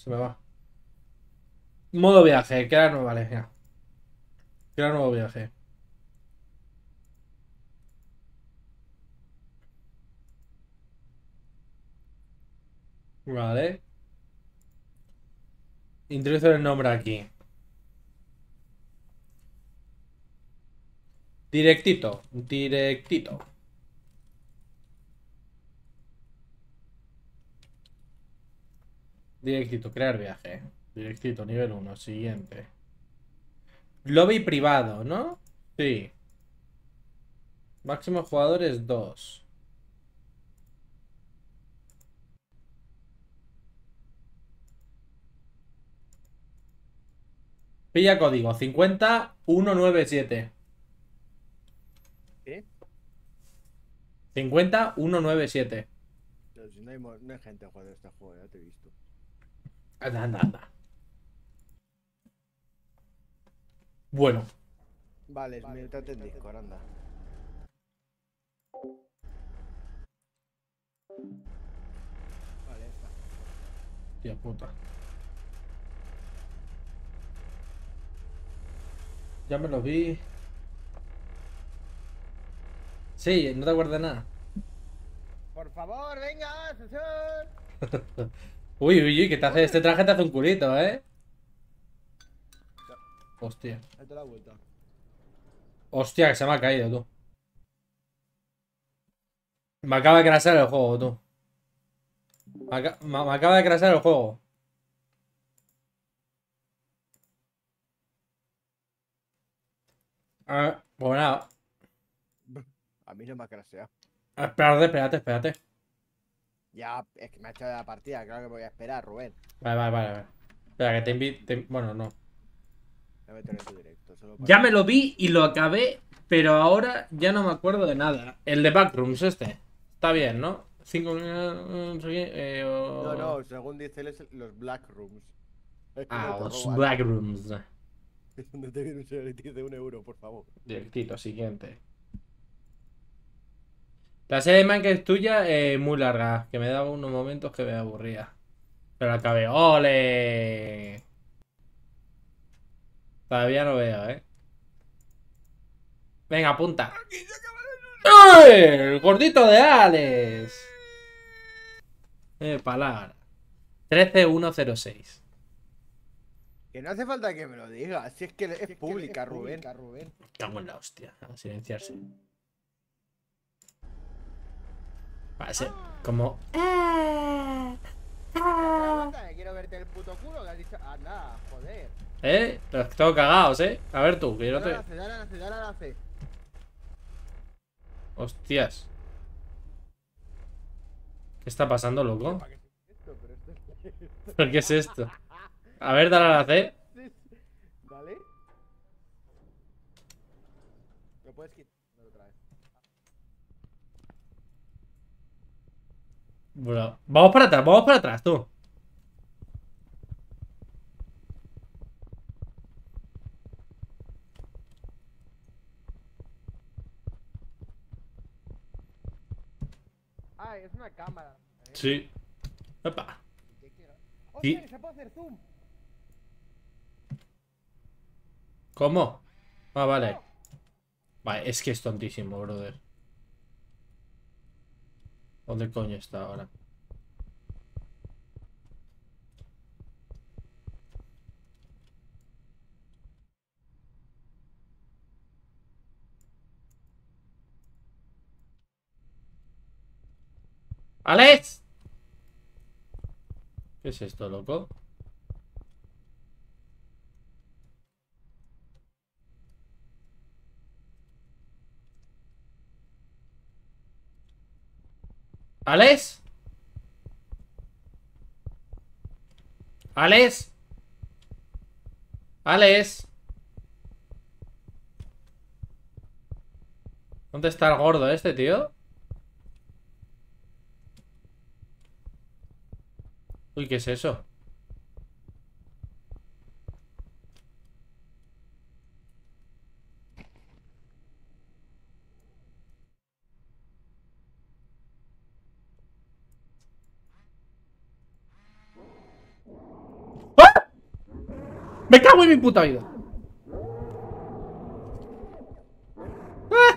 Se me va. Modo viaje, crear nuevo, vale, ya. Crear nuevo viaje. Vale. Introduce el nombre aquí. Directito. Directito. Directito, crear viaje. Directito, nivel uno. Siguiente. Lobby privado, ¿no? Sí. Máximo jugadores 2. Pilla código 50197. ¿Qué? 50197. Pero si no hay gente jugando este juego, ya te he visto. Anda, anda, anda. Bueno. Vale, métete en Discord, anda. Vale, ya está. Tía puta. Ya me lo vi. Sí, no te acuerdas de nada. Por favor, venga, sesión. Uy, uy, uy, que te hace este ¡Joder! traje, te hace un culito, ¿eh? Hostia. Date la vuelta. Hostia, que se me ha caído, tú. Me acaba de crasar el juego, tú. Me acaba de crasar el juego. Pues nada. A mí no me ha craseado. Espérate, espérate, espérate. Ya, es que me ha echado de la partida, claro que voy a esperar, Rubén. Vale, vale, vale, vale. Espera, que te invito. Bueno, no. Voy a meter en tu directo, solo para Ya me lo decirte. vi y lo acabé, pero ahora ya no me acuerdo de nada. El de Backrooms, este. Está bien, ¿no? 5 no sé qué, No, no, según dice él, es los Black Rooms. Es cuando Ah, te los roban. Backrooms. Es donde te viene un señor y te dice 1 euro, por favor. Directito, siguiente. La serie de Minecraft es tuya, muy larga. Que me daba unos momentos que me aburría. Pero acabé. ¡Ole! Todavía no veo, ¿eh? Venga, apunta. ¡Eh! El gordito de Alex. Palabra. 13106. Que no hace falta que me lo digas, si es que es pública, Rubén. Cago en la hostia. A silenciarse. Va a ser como. Ya, pero aguanta, quiero verte el puto culo que has dicho. Anda, joder. Los que tengo cagados, A ver tú, que yo no Dale a te. la C, dale a la C, dale a la C. Hostias. ¿Qué está pasando, Tío, loco? ¿para qué es esto? Pero esto es ¿Pero qué es esto? A ver, dale a la C. Dale. Lo puedes quitar otra vez. Bueno, vamos para atrás, tú. Ah, es una cámara. Sí. Opa. ¡Hostia, ¿Y que se puede hacer zoom! cómo? Ah, vale. ¡Oh! Vale, es que es tontísimo, brother. ¿Dónde coño está ahora? ¡Alex! ¿Qué es esto, loco? ¿Alex? ¿Alex? ¿Alex? ¿Dónde está el gordo este, tío? Uy, ¿qué es eso? ¡Me cago en mi puta vida! ¡Ah!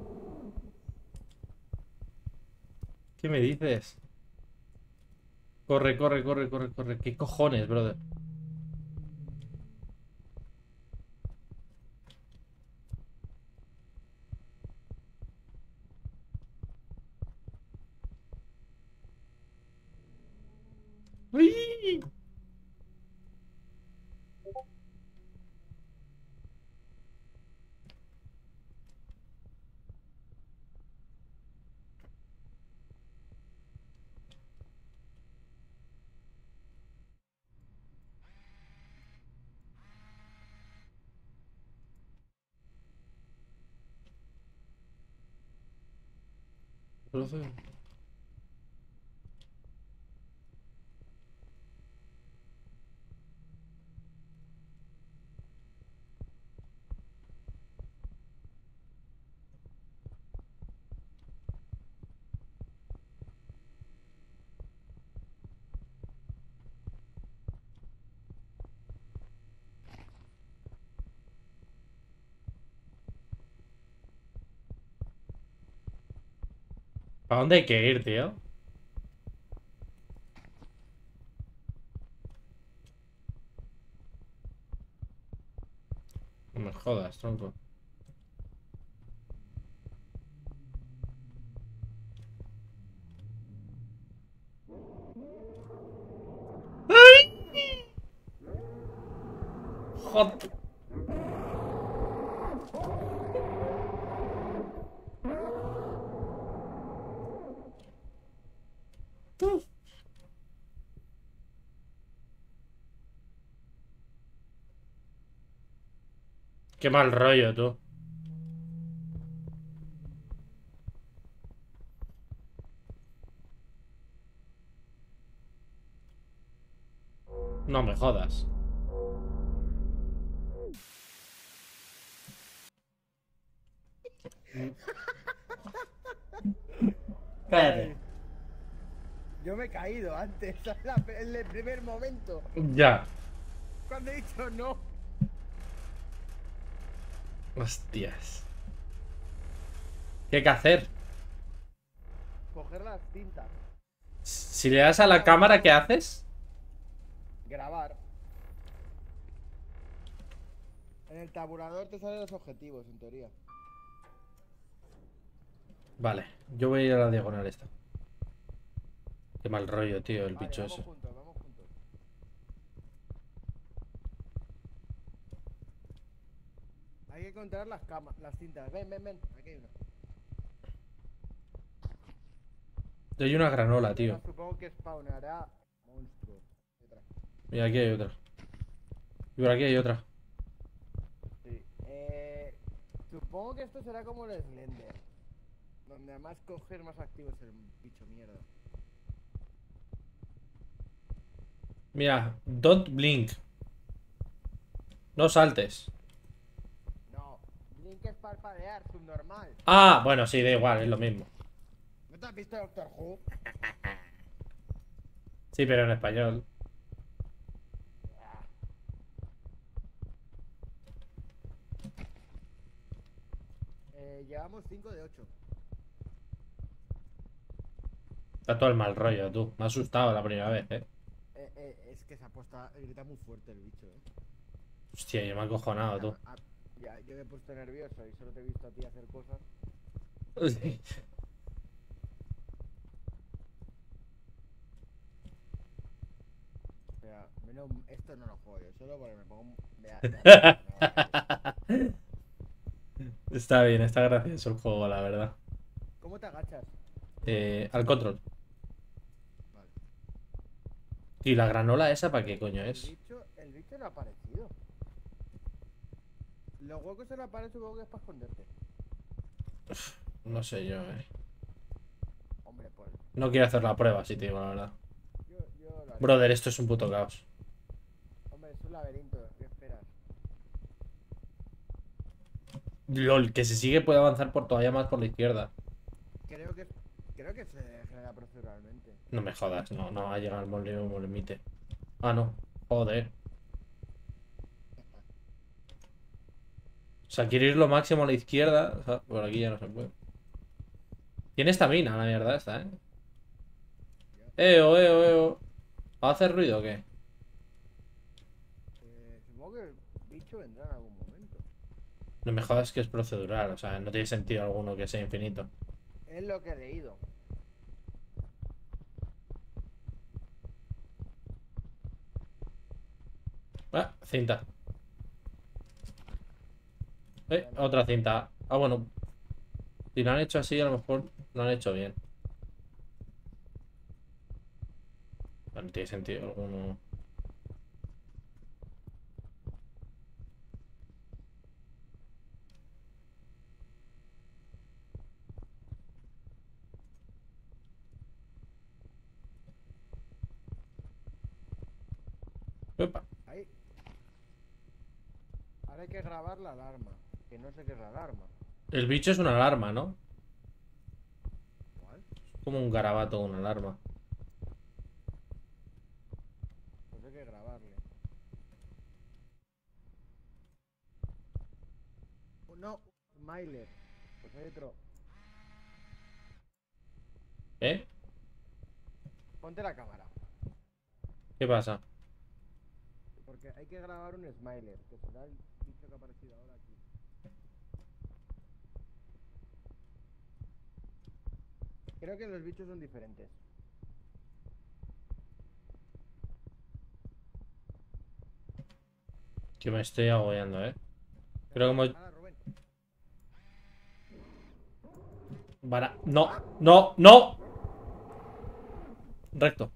¿Qué me dices? Corre, corre, corre, corre, corre. ¿Qué cojones, brother? ¡Uy! Brother. ¿Para dónde hay que ir, tío? No me jodas, tronco. Joder. Qué mal rollo, tú. No me jodas. Cállate. Yo me he caído antes, en el primer momento. Ya. Cuando he dicho no. Hostias. ¿Qué hay que hacer? Coger las cintas. Si le das a la cámara, ¿qué haces? Grabar. En el tabulador te salen los objetivos, en teoría. Vale, yo voy a ir a la diagonal esta. Qué mal rollo, tío, el Vale, bicho vamos ese. juntos, vamos juntos. Hay que encontrar las cintas. Ven, ven, ven. Aquí hay una. Hay una granola, tío. Ahora supongo que spawnará monstruos. Detrás. Mira, aquí hay otra. Y por aquí hay otra. Sí. Supongo que esto será como el Slender. Donde además coger más activo es el bicho mierda. Mira, don't blink. No saltes. No, Blink es parpadear, subnormal. Ah, bueno, sí, da igual, es lo mismo. ¿No te has visto Doctor Who? Sí, pero en español. Llevamos 5 de 8. Está todo el mal rollo, tú. Me ha asustado la primera vez, Es que se ha puesto grita muy fuerte el bicho, Hostia, yo me he acojonado, tú. Ya, yo me he puesto nervioso y solo te he visto a ti hacer cosas. O sea, esto no lo juego yo, solo porque me pongo... Está bien, está gracioso el juego, la verdad. ¿Cómo te agachas? Al control. Vale. ¿Y la granola esa para qué coño es? El bicho no ha aparecido. Los huecos se le aparecen, supongo que es para esconderte. No sé yo, Hombre, pues... No quiero hacer la prueba, si te digo la verdad. Yo lo haré. Brother, esto es un puto caos. Hombre, es un laberinto, ¿qué esperas? LOL, que se sigue puede avanzar por todavía más por la izquierda. Creo que se genera proceduralmente. No me jodas, no ha llegado al mismo límite. Ah, no. Joder. O sea, quiero ir lo máximo a la izquierda. O sea, por aquí ya no se puede. Tiene estamina la mierda esta, ¿eh? Eo. ¿Va a hacer ruido o qué? Supongo que el bicho vendrá en algún momento. No me jodas que es procedural. O sea, no tiene sentido alguno que sea infinito. Es lo que he leído. Ah, cinta. Bueno, Otra cinta. Ah, bueno. Si lo han hecho así, a lo mejor lo han hecho bien. No tiene sentido alguno. Epa. ahí. Ahora hay que grabar la alarma. Que no sé qué es la alarma. El bicho es una alarma, ¿no? ¿Cuál? Como un garabato, una alarma. Pues hay que grabarle. Oh, no, Smiler. Pues hay otro. ¿Eh? Ponte la cámara. ¿Qué pasa? Porque hay que grabar un Smiler. Que será el bicho que ha aparecido ahora aquí. Creo que los bichos son diferentes. Que me estoy agobiando, ¿eh? Creo que hemos... Ahora, Rubén. No, no. Recto.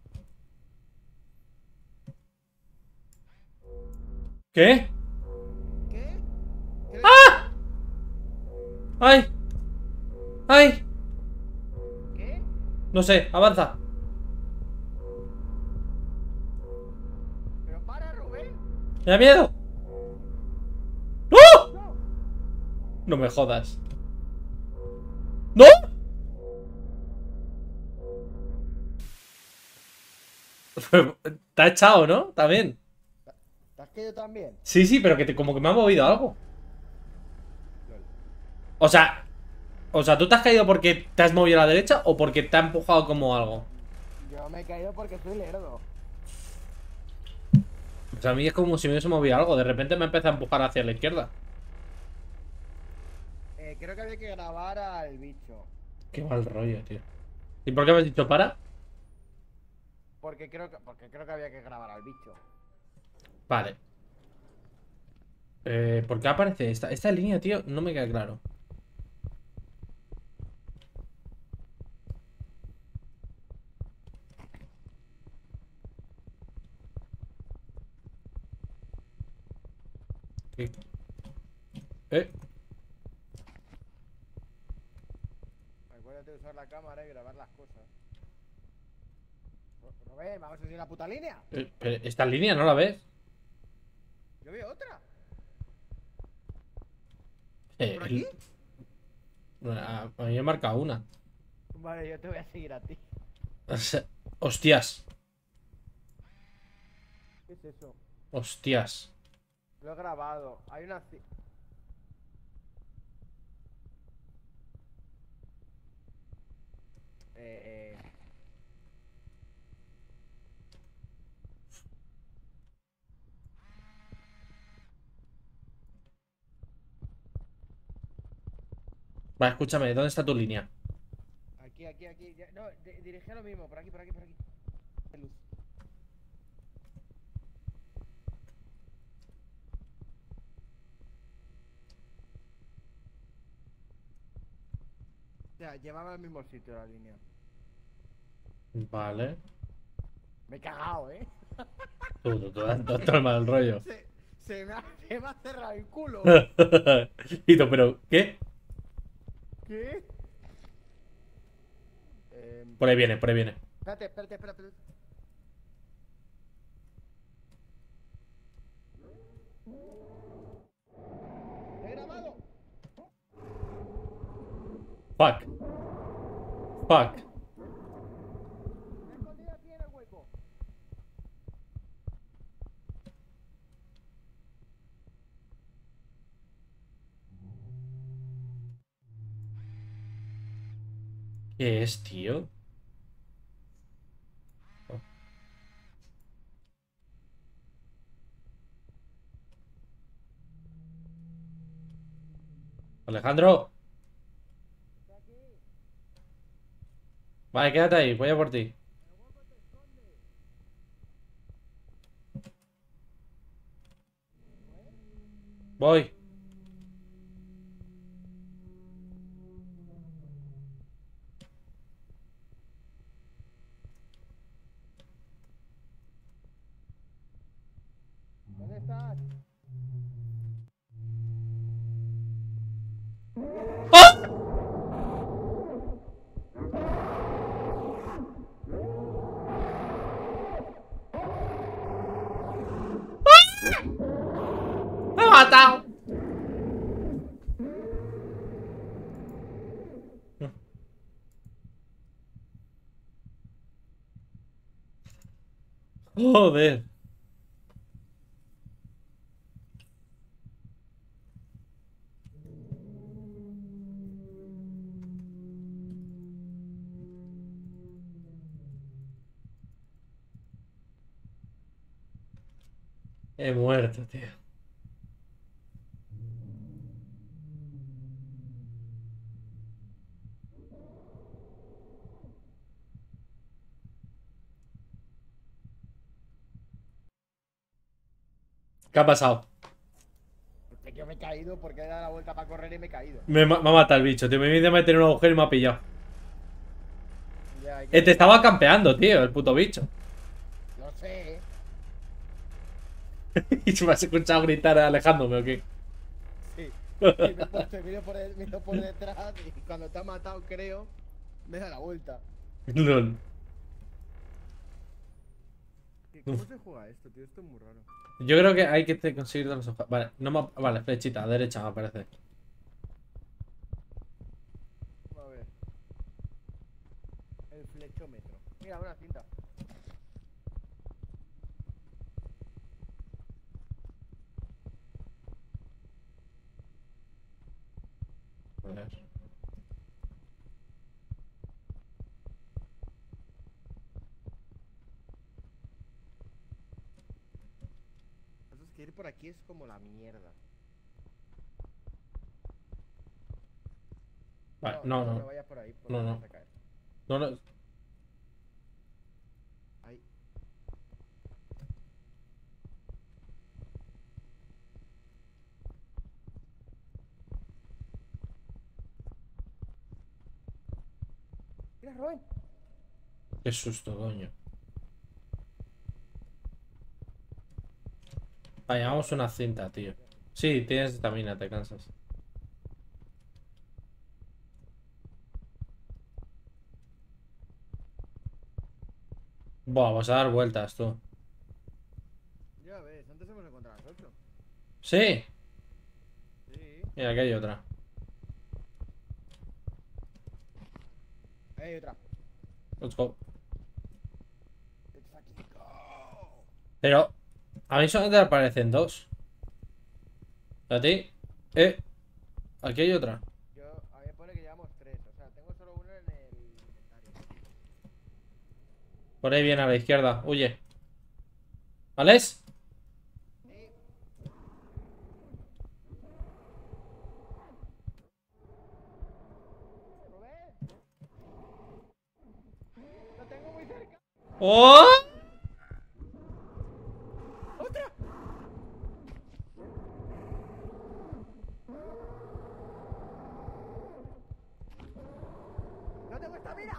¿Qué? ¿Qué? ¿Qué? ¡Ay! ¡Ay! ¿Qué? No sé, avanza. Pero para, Rubén. ¡Me da miedo! ¡No! No. No me jodas. ¡No! Te ha echado, ¿no? También. ¿Te has caído también? Sí, sí, pero que como que me ha movido algo. Lol. O sea, ¿tú te has caído porque te has movido a la derecha o porque te ha empujado como algo? Yo me he caído porque soy lerdo. O sea, a mí es como si me hubiese movido algo. De repente me empieza a empujar hacia la izquierda. Creo que había que grabar al bicho. Qué mal rollo, tío. ¿Y por qué me has dicho para? Porque creo que había que grabar al bicho. Vale. ¿Por qué aparece esta línea, tío? No me queda claro. ¿Qué? ¿Eh? Acuérdate de usar la cámara y grabar las cosas. Rubén, vamos a seguir la puta línea. Pero esta línea no la ves. Yo veo otra. Eh, ¿Por aquí? a mí me marca una. Vale, yo te voy a seguir a ti. O sea, hostias. ¿Qué es eso? Hostias. Lo he grabado. Hay una... Eh, eh... Vale, escúchame, ¿dónde está tu línea? Aquí. No, dirige a lo mismo. Por aquí. Hay luz. O sea, llevaba al mismo sitio la línea. Vale. Me he cagado, ¿eh? Todo el mal rollo. Se me ha cerrado el culo. Hito, pero, ¿qué? ¿Qué? Por ahí viene, por ahí viene. Espérate. ¡He grabado! Fuck. Fuck. Me he escondido aquí en el hueco. ¿Qué es, tío? Alejandro. Vale, quédate ahí, voy a por ti. Voy. ¿Dónde estás? ¡Ah! ¡Me ha matado! Joder. He muerto, tío. ¿Qué ha pasado? Porque yo me he caído porque he dado la vuelta para correr y me he caído. Me ha matado el bicho, tío. Me he ido a meter en un agujero y me ha pillado. Ya, hay que Te estaba campeando, tío, el puto bicho. Lo sé. Y se me has escuchado gritar alejándome, ¿o qué? Sí. Y me he puesto, miro por detrás y cuando te ha matado, creo, me da la vuelta. LOL. ¿Cómo se juega esto, tío? Esto es muy raro. Yo creo que hay que conseguir los ojos. Vale, no me... Vale, flechita, a derecha me parece. A ver. El flechómetro. Mira, una cinta. A ver. Eso es que ir por aquí es como la mierda. Vale, No, no, no no. vayas por ahí porque No, te no. vas a caer. No, no. Ahí. Mira, Rubén. Qué susto, coño. Vale, llevamos una cinta, tío. Sí, tienes estamina, te cansas. Buah, vamos a dar vueltas, tú. Ya ves, antes hemos encontrado las 8. Sí. Sí. Mira, aquí hay otra. Ahí hay otra. Let's go. Let's fucking go. Pero a mí solamente aparecen dos. ¿A ti? Aquí hay otra. A mí me pone que llevamos 3. O sea, tengo solo uno en el inventario. Por ahí viene a la izquierda. Huye. ¿Vales? Sí. Rubén. Lo tengo muy cerca. ¡Oh! ¡Otra! ¡No tengo estamina!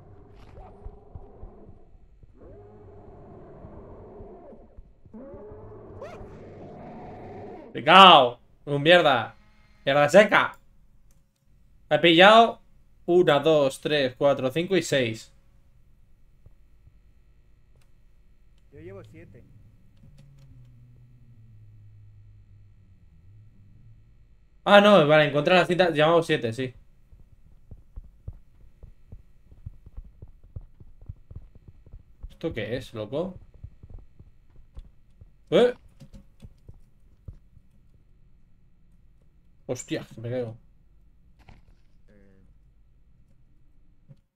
¡Picao! ¡Un mierda! ¡Mierda seca! He pillado 1, 2, 3, 4, 5 y 6. Yo llevo 7. Ah, no, vale, encontrar la cinta. Llevamos 7, sí. ¿Esto qué es, loco? ¿Eh? Hostia, me caigo.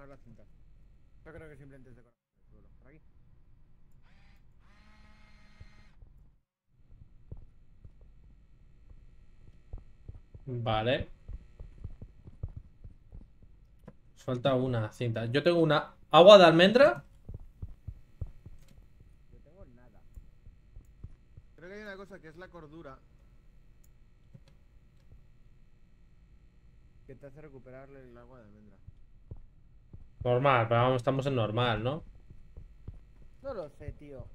coger las cintas. Yo creo que simplemente es de conocer el suelo. Por aquí. Vale. Falta una cinta. Yo tengo una agua de almendra. Yo tengo nada. Creo que hay una cosa que es la cordura. Que te hace recuperar el agua de almendra. Normal, pero vamos, estamos en normal, ¿no? No lo sé, tío.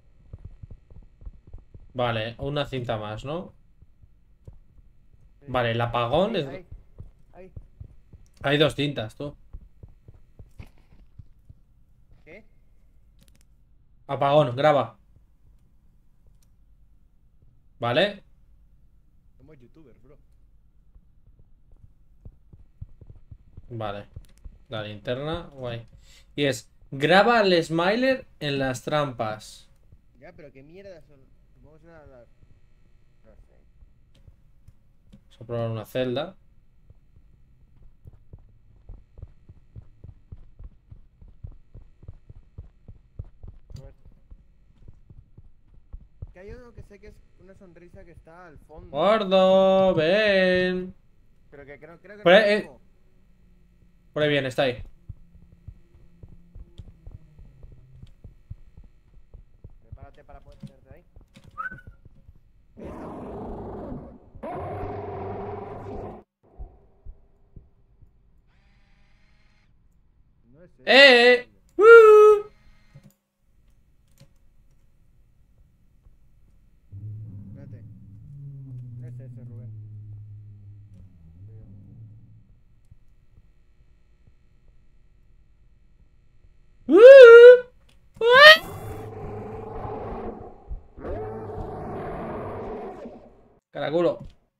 Vale, una cinta más, ¿no? Sí. Vale, el apagón es... Ahí. Hay dos cintas, tú. ¿Qué? Apagón, graba. Vale. Somos youtubers, bro. Vale. La linterna, guay. Y es... Graba al Smiler en las trampas. Ya, pero qué mierda son. Supongo que serán las. No sé. Vamos a probar una celda. Pues, que hay uno que sé que es una sonrisa que está al fondo. Gordo, ven. Pero que creo que Por no ahí, es el mismo. por ahí viene, está ahí. Prepárate para poder tenerte ahí. No es ese. ¡Eh! ¡Uh! Espérate. No es ese, Rubén. ¡Uh! ¡Uh! Caraculo.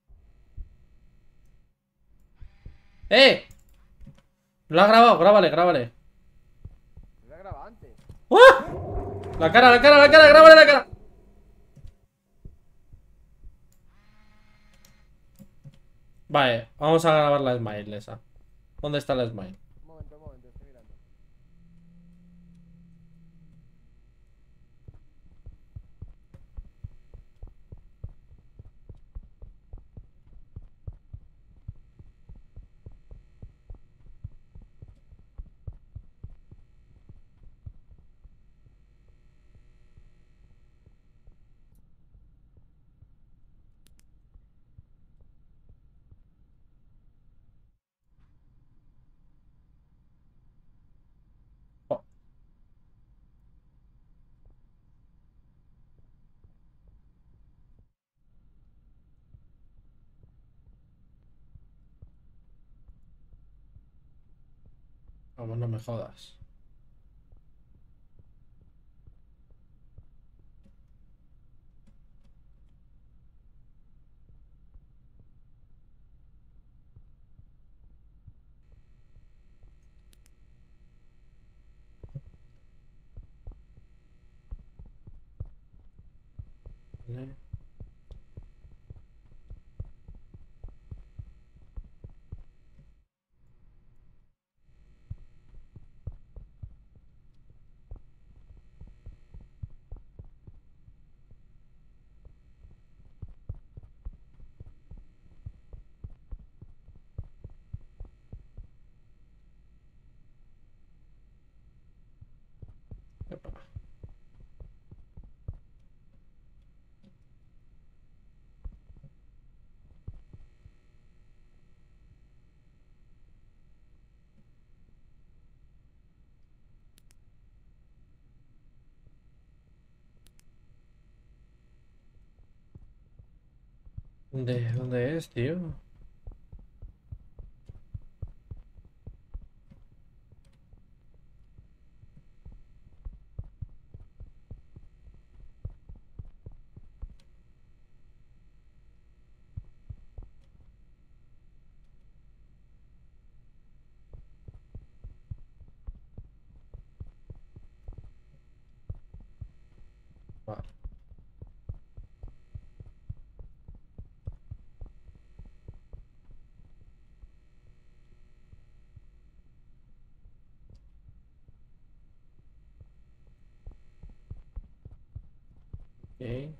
¡Eh! Lo has grabado, grábale, grábale. Lo he grabado antes. ¡Ah! La cara, la cara, la cara, grábale la cara. Vale, vamos a grabar la smile esa. ¿Dónde está la smile? Un momento, estoy mirando. Oh, vamos, no me jodas. Vale. Epa. ¿Dónde es, tío? Vale. Ok.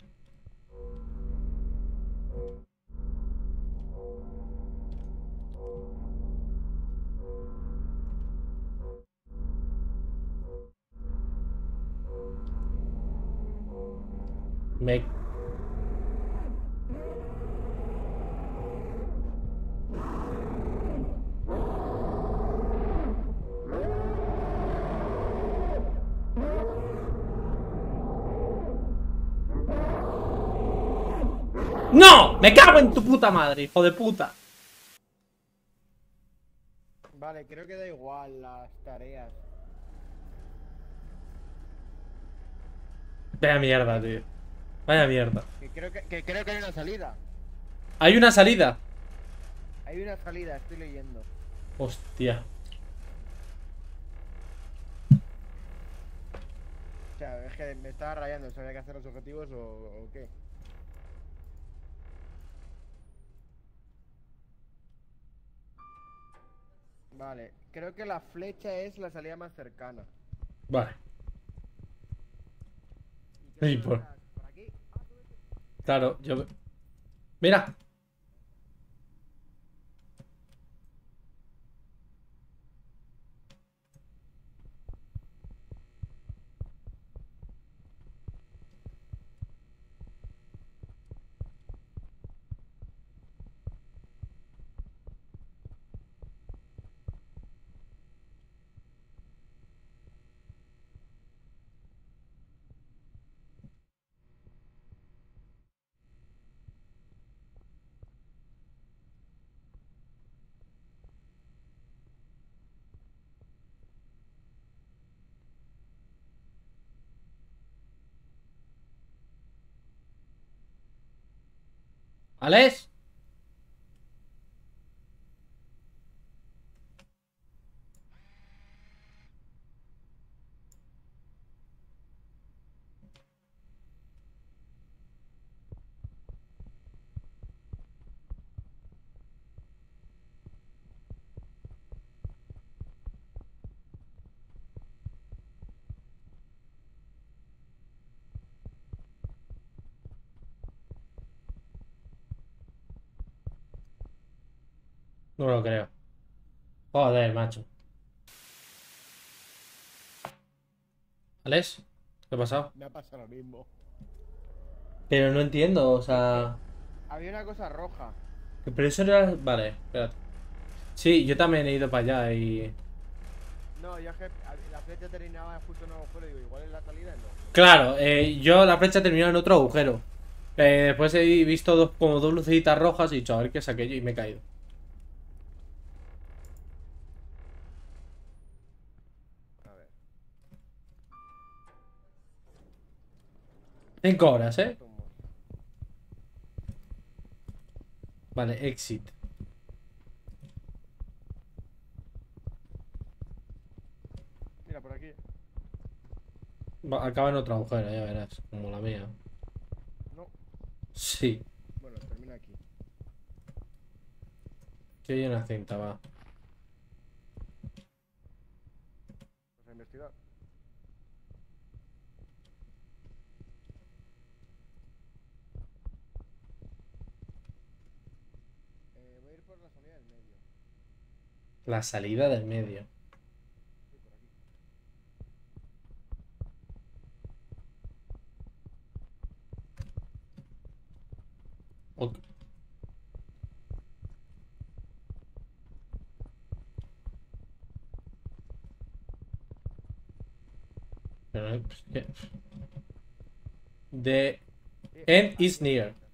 Me... ¡No! ¡Me cago en tu puta madre, hijo de puta! Vale, creo que da igual las tareas. Vaya mierda, tío. Vaya mierda. Que creo que hay una salida. ¿Hay una salida? Hay una salida, estoy leyendo. Hostia. O sea, es que me estaba rayando, ¿sabía que hacer los objetivos o qué? Vale, creo que la flecha es la salida más cercana. Vale. ¿Y qué Y son por... por aquí? Ah, súbete. Claro, yo... Mira. ¿Alex? No lo creo. Joder, macho. ¿Alex? ¿Qué ha pasado? Me ha pasado lo mismo. Pero no entiendo, o Que sea... había una cosa roja. Pero eso era... Vale, espérate. Sí, yo también he ido para allá y... No, yo es que la flecha terminaba justo en un agujero y digo, igual es la salida, no. Claro, yo la flecha terminó en otro agujero. Después he visto como dos lucecitas rojas y he dicho, a ver qué es aquello y me he caído. A ver. 5 horas, ¿eh? Átomos. Vale, exit. Mira, por aquí. Acaba en otro agujero, ya verás, como la mía. No. Sí, Bueno, termina aquí. que hay una cinta, va. Vamos a investigar. Voy a ir por la salida del medio. La salida del medio. Sí, por aquí. Ok. Pero, pues, The Sí, end aquí is a la near. derecha.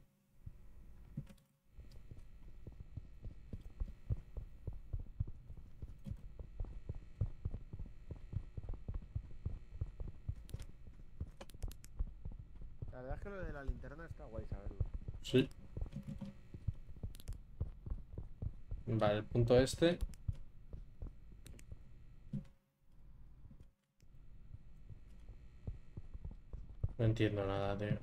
La verdad es que lo de la linterna está guay saberlo. Sí. Vale, el punto este. No entiendo nada, tío.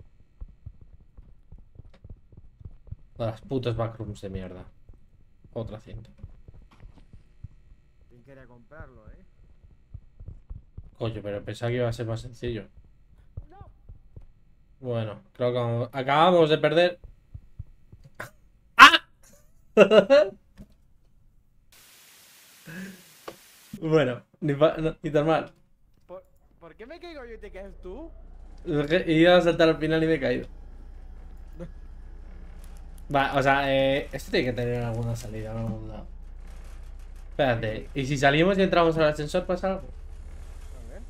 Las putas backrooms de mierda. Otra cinta. ¿Quién quería comprarlo, eh? Coño, pero pensaba que iba a ser más sencillo. ¡No! Bueno, creo que acabamos de perder. ¡Ah! Bueno, ni tan mal. ¿Por, ¿Por qué me caigo yo y te caes tú? Iba a saltar al final y me he caído. Va, o sea, esto tiene que tener alguna salida en algún lado. Espérate, ¿y si salimos y entramos al ascensor pasa algo? A ver.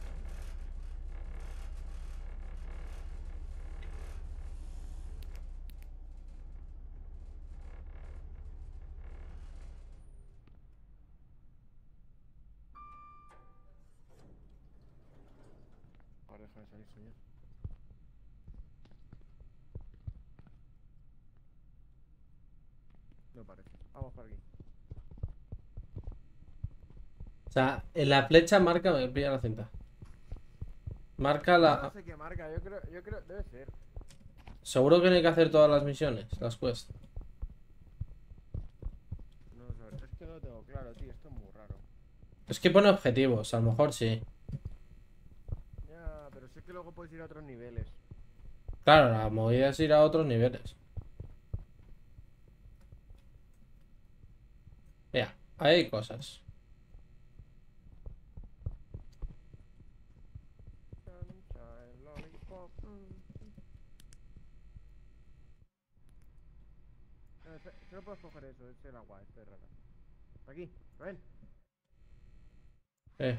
Ahora déjame salir, señor. No parece. Vamos por aquí. O sea, en la flecha marca, me pilla la cinta. Marca Yo no la... sé qué marca, yo creo, debe ser. Seguro que no hay que hacer todas las misiones, las quests. No lo sé, es que no lo tengo claro, tío, esto es muy raro. Es que pone objetivos, a lo mejor sí. Ya, pero sé que luego puedes ir a otros niveles. Claro, la movida es ir a otros niveles. Mira, ahí hay cosas. Sunshine, lollipop. Solo puedes coger eso, es el agua, esto es raro. Aquí, ven. Eh.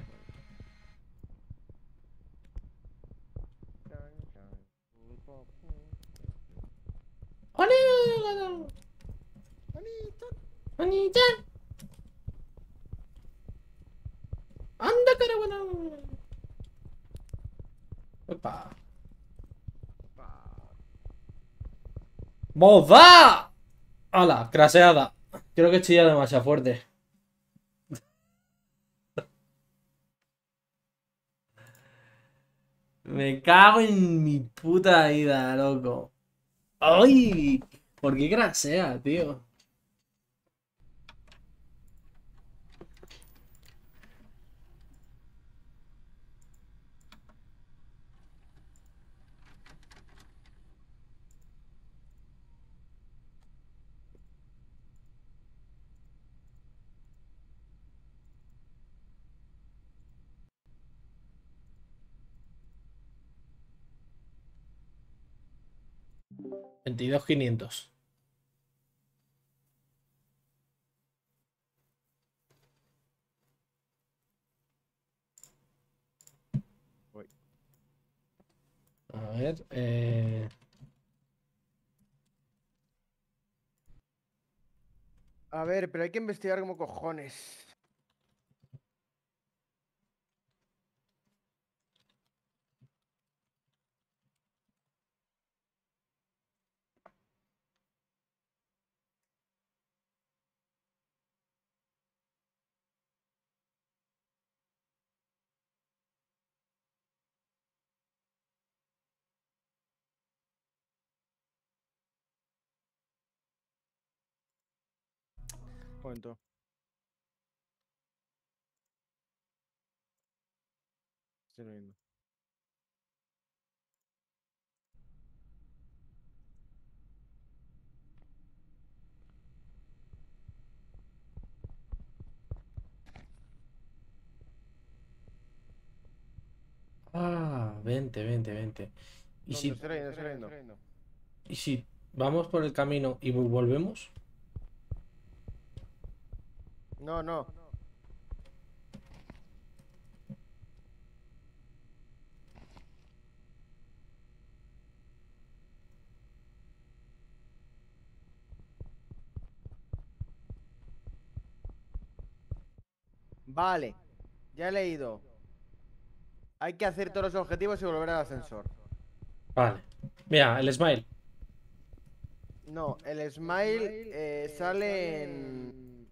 Sunshine, lollipop. ¡Oni! Bonito. ¡Oni-chan! ¡Anda, cara bueno! ¡Opa! Pa. ¡Boda! ¡Hala! Craseada. Creo que chilla demasiado fuerte. Me cago en mi puta vida, loco. ¡Ay! ¿Por qué crasea, tío? $22,500. Voy. A ver, A ver, pero hay que investigar como cojones. Momento. Estoy viendo. Ah, 20. ¿Y ¿Dónde? si, Estoy leyendo. ¿y si vamos por el camino y volvemos? No, no. Vale, ya he leído. Hay que hacer todos los objetivos y volver al ascensor. Vale. Mira, el smile. No, el smile sale en...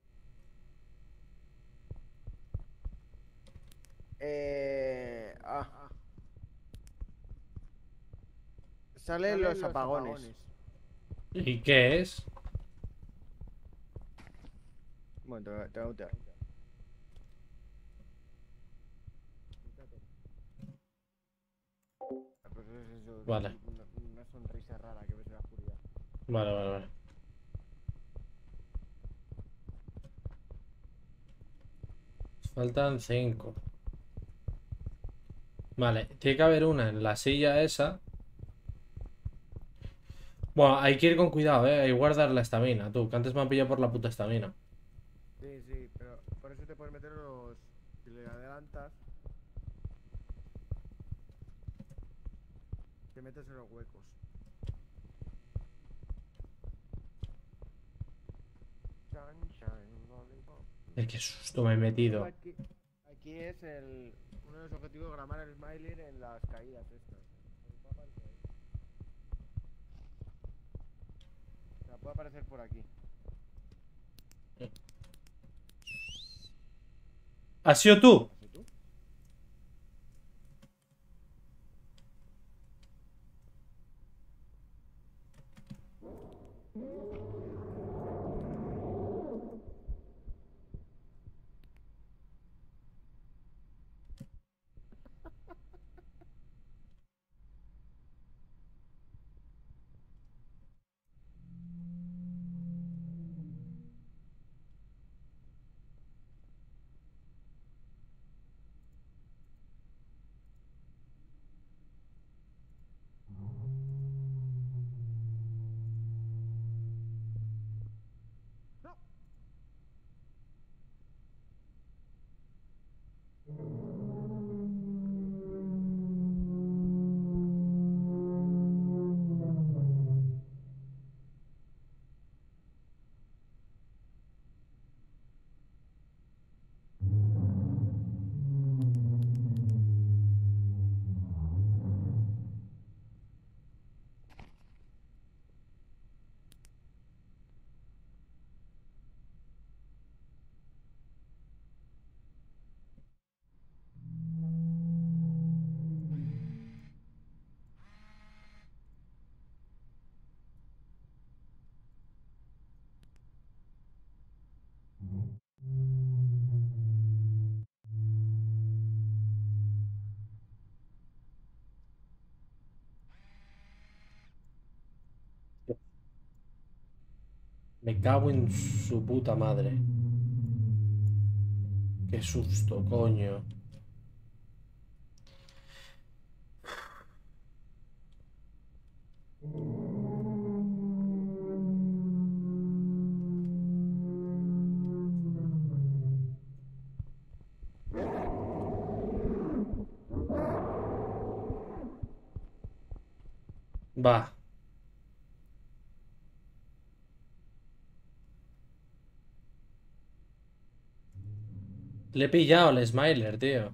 Sale en los apagones. ¿Y qué es? Un momento, te voy a mutear. Ah, pues eso. Vale. Una sonrisa rara que ves en la oscuridad. Vale, vale, vale. Faltan 5. Vale, tiene que haber una en la silla esa. Bueno, hay que ir con cuidado, hay que guardar la estamina, tú, que antes me han pillado por la puta estamina. Sí, sí, pero por eso te puedes meter los. Si le adelantas, te metes en los huecos. Sunshine, lollipop. Qué susto me he metido. Aquí es uno de los objetivos, gramar el Smiler en las caídas estas. Va a aparecer ahí. O sea, puede aparecer por aquí. ¿Has sido tú? ¿Has sido tú? No. Me cago en su puta madre. Qué susto, coño. Va. Le he pillado al Smiler, tío.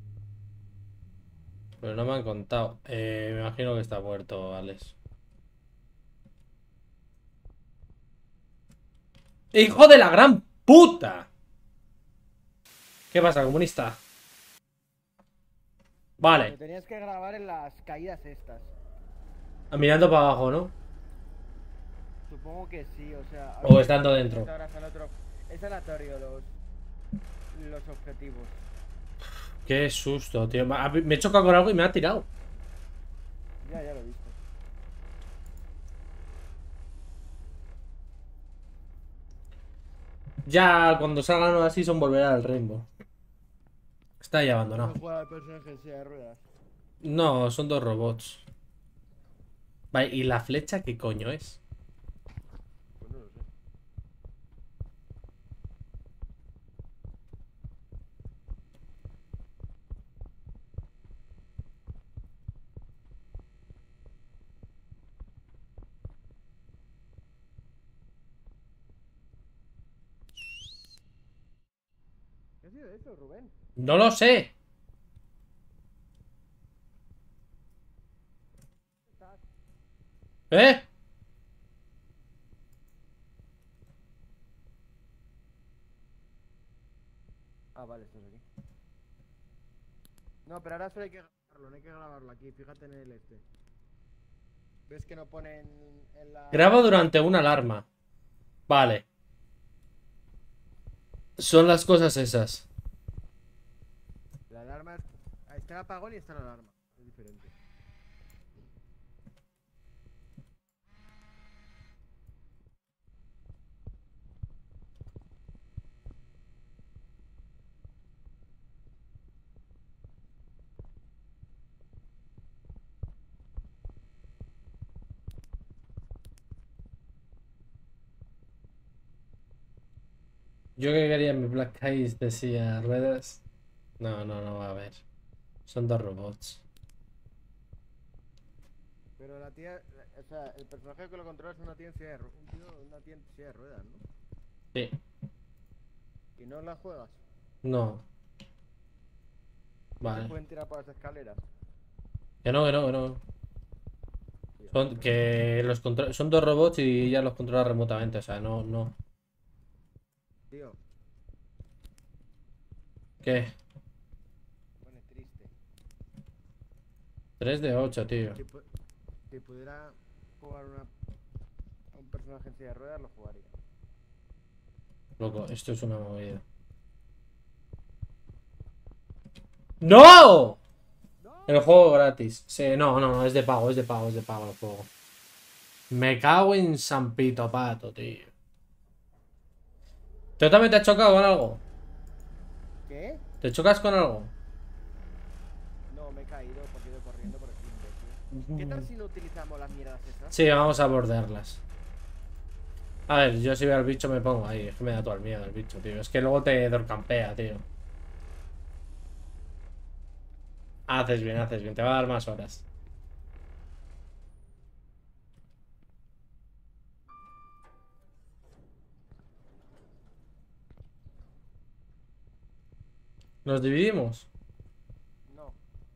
Pero no me han contado. Me imagino que está muerto, Alex. ¡Hijo de la gran puta! ¿Qué pasa, comunista? Lo Vale. tenías que grabar en las caídas estas. Mirando para abajo, ¿no? Supongo que sí, o sea. O estando dentro. Ahora están es aleatorio los objetivos. Qué susto, tío. Me he chocado con algo y me ha tirado. Ya lo he visto. Ya cuando salga la nueva season volverá al Rainbow. Está ahí abandonado. No juega el personaje en silla de ruedas. No, son dos robots. Vale, ¿y la flecha qué coño es? Pues no lo sé. ¿Qué ha sido eso, Rubén? No lo sé. ¿Eh? Ah, vale, estás aquí. No, pero ahora solo hay que grabarlo, no hay que grabarlo aquí. Fíjate en el este. ¿Ves que no pone en la. Graba durante una alarma. Vale. Son las cosas esas. La alarma es. Está el apagón y está la alarma. Es diferente. Yo que quería mi Black Eyes de silla de ruedas. No, no, no va a haber. Son dos robots. Pero la tía, o sea, el personaje que lo controla es una tía en silla de un tío, una tía en silla de ruedas, ¿no? Sí. Y no la juegas. No. No se Vale. pueden tirar por las escaleras. Que no, que no, que no. Tío, Son, que los son dos robots y ella los controla remotamente. O sea, no, no. tío, ¿Qué? me pone triste. 3 de 8, tío. Si, si pudiera jugar a un personaje en silla de ruedas, lo jugaría. Loco, esto es una movida. ¡No! El ¡No! juego gratis. Sí, no, no, no, es de pago, es de pago, es de pago el juego. Me cago en San Pito Pato, tío. ¿Tú también te has chocado con algo? ¿Qué? ¿Te chocas con algo? No, me he caído porque he ido corriendo por aquí, imbécil. ¿Qué tal si no utilizamos las mierdas esas? Sí, vamos a bordearlas. A ver, yo si veo al bicho me pongo ahí. Es que me da todo el miedo el bicho, tío. Es que luego te dorcampea, tío. Haces bien, haces bien. Te va a dar más horas. ¿Nos dividimos? No.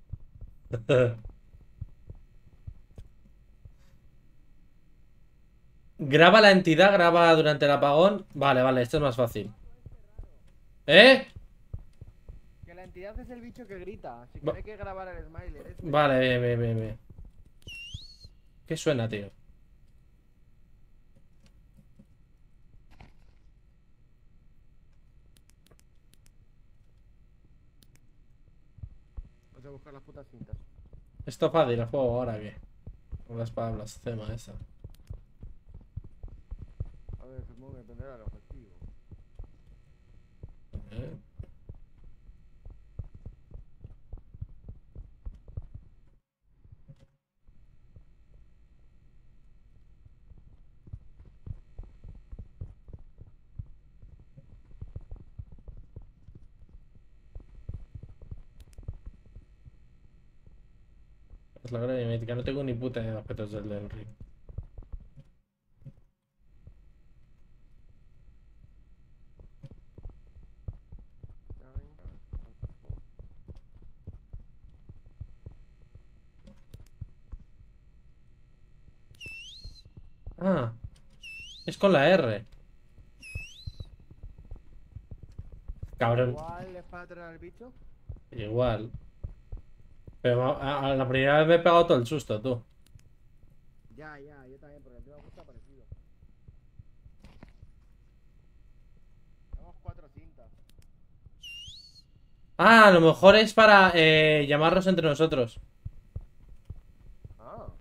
Graba la entidad, graba durante el apagón. Vale, vale, esto es más fácil. ¿Eh? Que la entidad es el bicho que grita. Si Va- queréis que grabar el smiley este. Vale, bien, bien, bien, bien. ¿Qué suena, tío? Vamos a buscar las putas cintas. Esto es fácil, el juego, ahora que. Con las palabras, tema esa. A ver, supongo que dependerá del objetivo. ¿Eh? Es la gran mítica, no tengo ni puta idea de objetos del ring. Ah, es con la R. Cabrón. ¿Cuál es para traer al bicho? Igual. Pero a la primera vez me he pegado todo el susto, tú. Ya, ya, yo también, porque el tío me gusta parecido. Tenemos 4 cintas. Ah, a lo mejor es para llamarnos entre nosotros. Ah.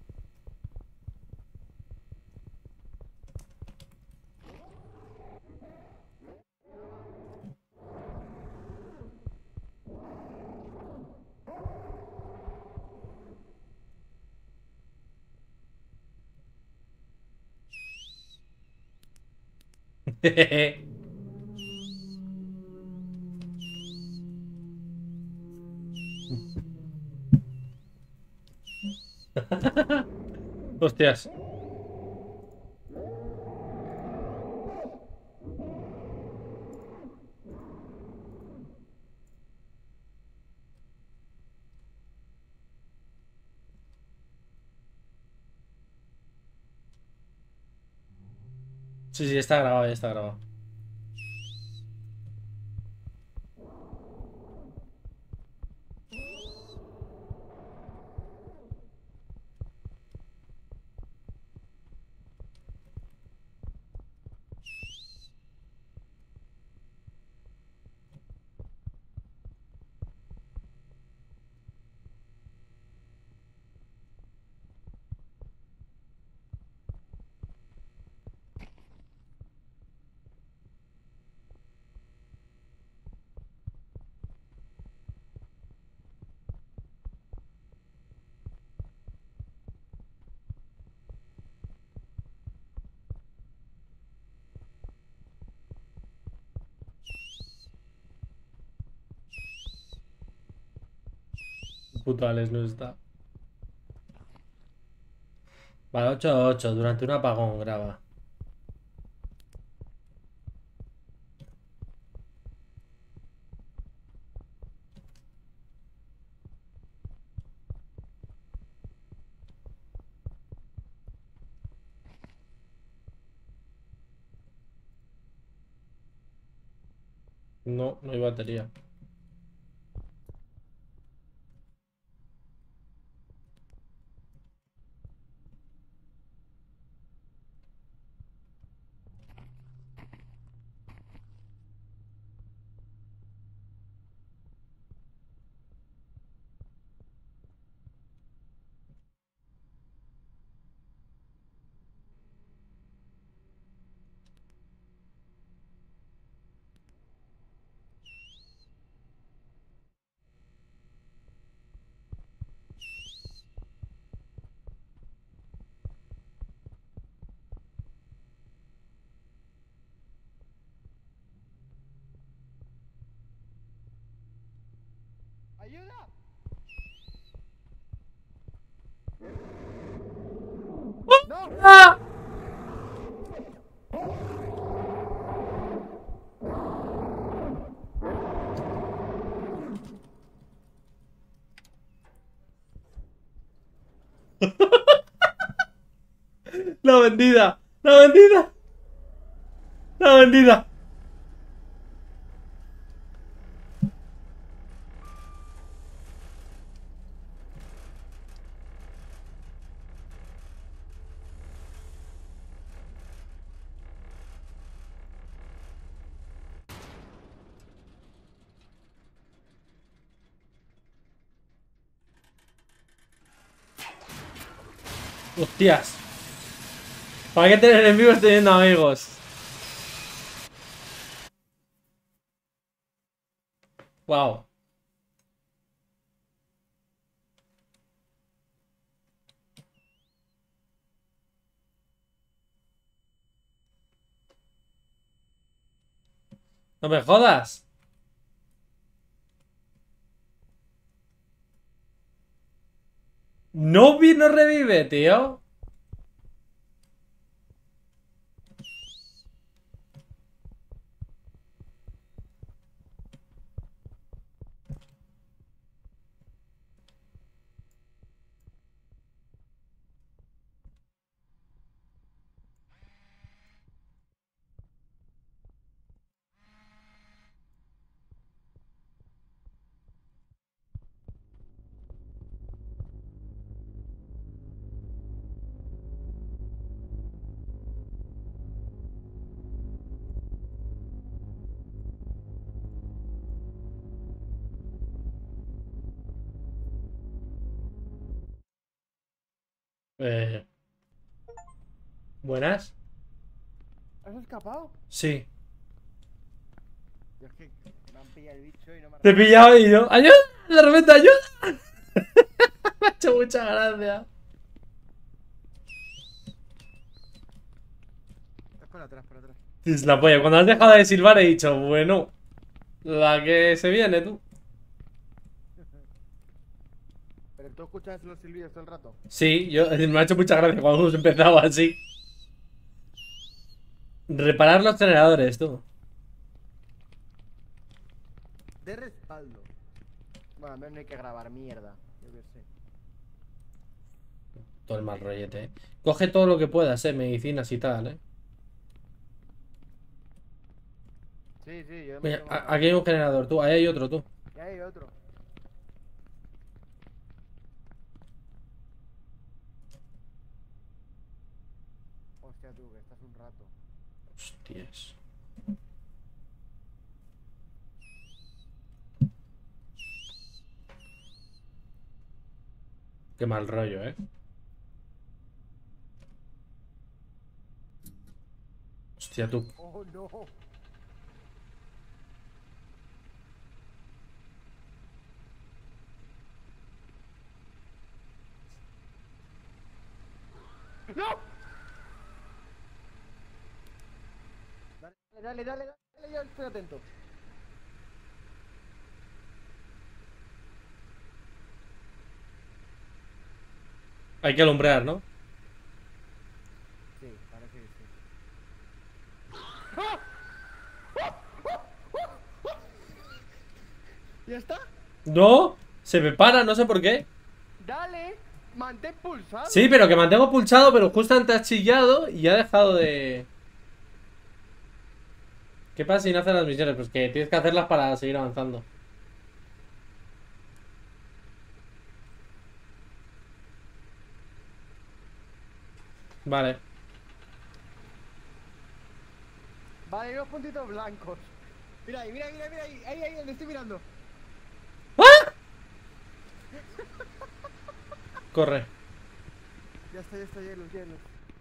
Hostias. Sí, sí, está grabado, ya está grabado. Puto Alex no está. Vale, 8-8. Durante un apagón graba. No, no hay batería. ¡Ayuda! ¡No! ¡Ah! La vendida. La vendida. La vendida. Hostias. ¿Para qué tener enemigos teniendo amigos? Wow. No me jodas. No vino revive, tío. Eh, Buenas. ¿Has escapado? Sí. Yo es que me han pillado el bicho y no me Te he pillado y yo. ¡Ayuda! De repente, ayuda. Me ha hecho mucha gracia. Estás por atrás, por atrás. Es la polla. Cuando has dejado de silbar he dicho, bueno, la que se viene, tú. Pero tú escuchas los silbidos todo el rato. Sí, me ha hecho mucha gracia cuando hemos empezado así. Reparar los generadores, tú. De respaldo. Bueno, al menos no hay que grabar mierda. Yo qué sé. Todo el mal rollete, Coge todo lo que puedas, medicinas y tal, Sí, sí, yo me Mira, tengo aquí hay un generador, tú. Ahí hay otro, tú. Y hay otro. Hostia, tú, que estás un rato. Hostias. Qué mal rollo, Hostia, tú. ¡Oh, no! ¡No! Dale, dale, dale, dale, yo estoy atento. Hay que alumbrar, ¿no? Sí, parece que sí. ¿Ya está? No, se me para, no sé por qué. Dale, mantén pulsado. Sí, pero que mantengo pulsado, pero justo antes ha chillado y ha dejado de... ¿Qué pasa si no haces las misiones? Pues que tienes que hacerlas para seguir avanzando. Vale. Vale, hay unos puntitos blancos. Mira ahí, mira, mira, mira ahí, ahí, donde estoy mirando. ¡Ah! Corre. Ya está, hielos, hielos.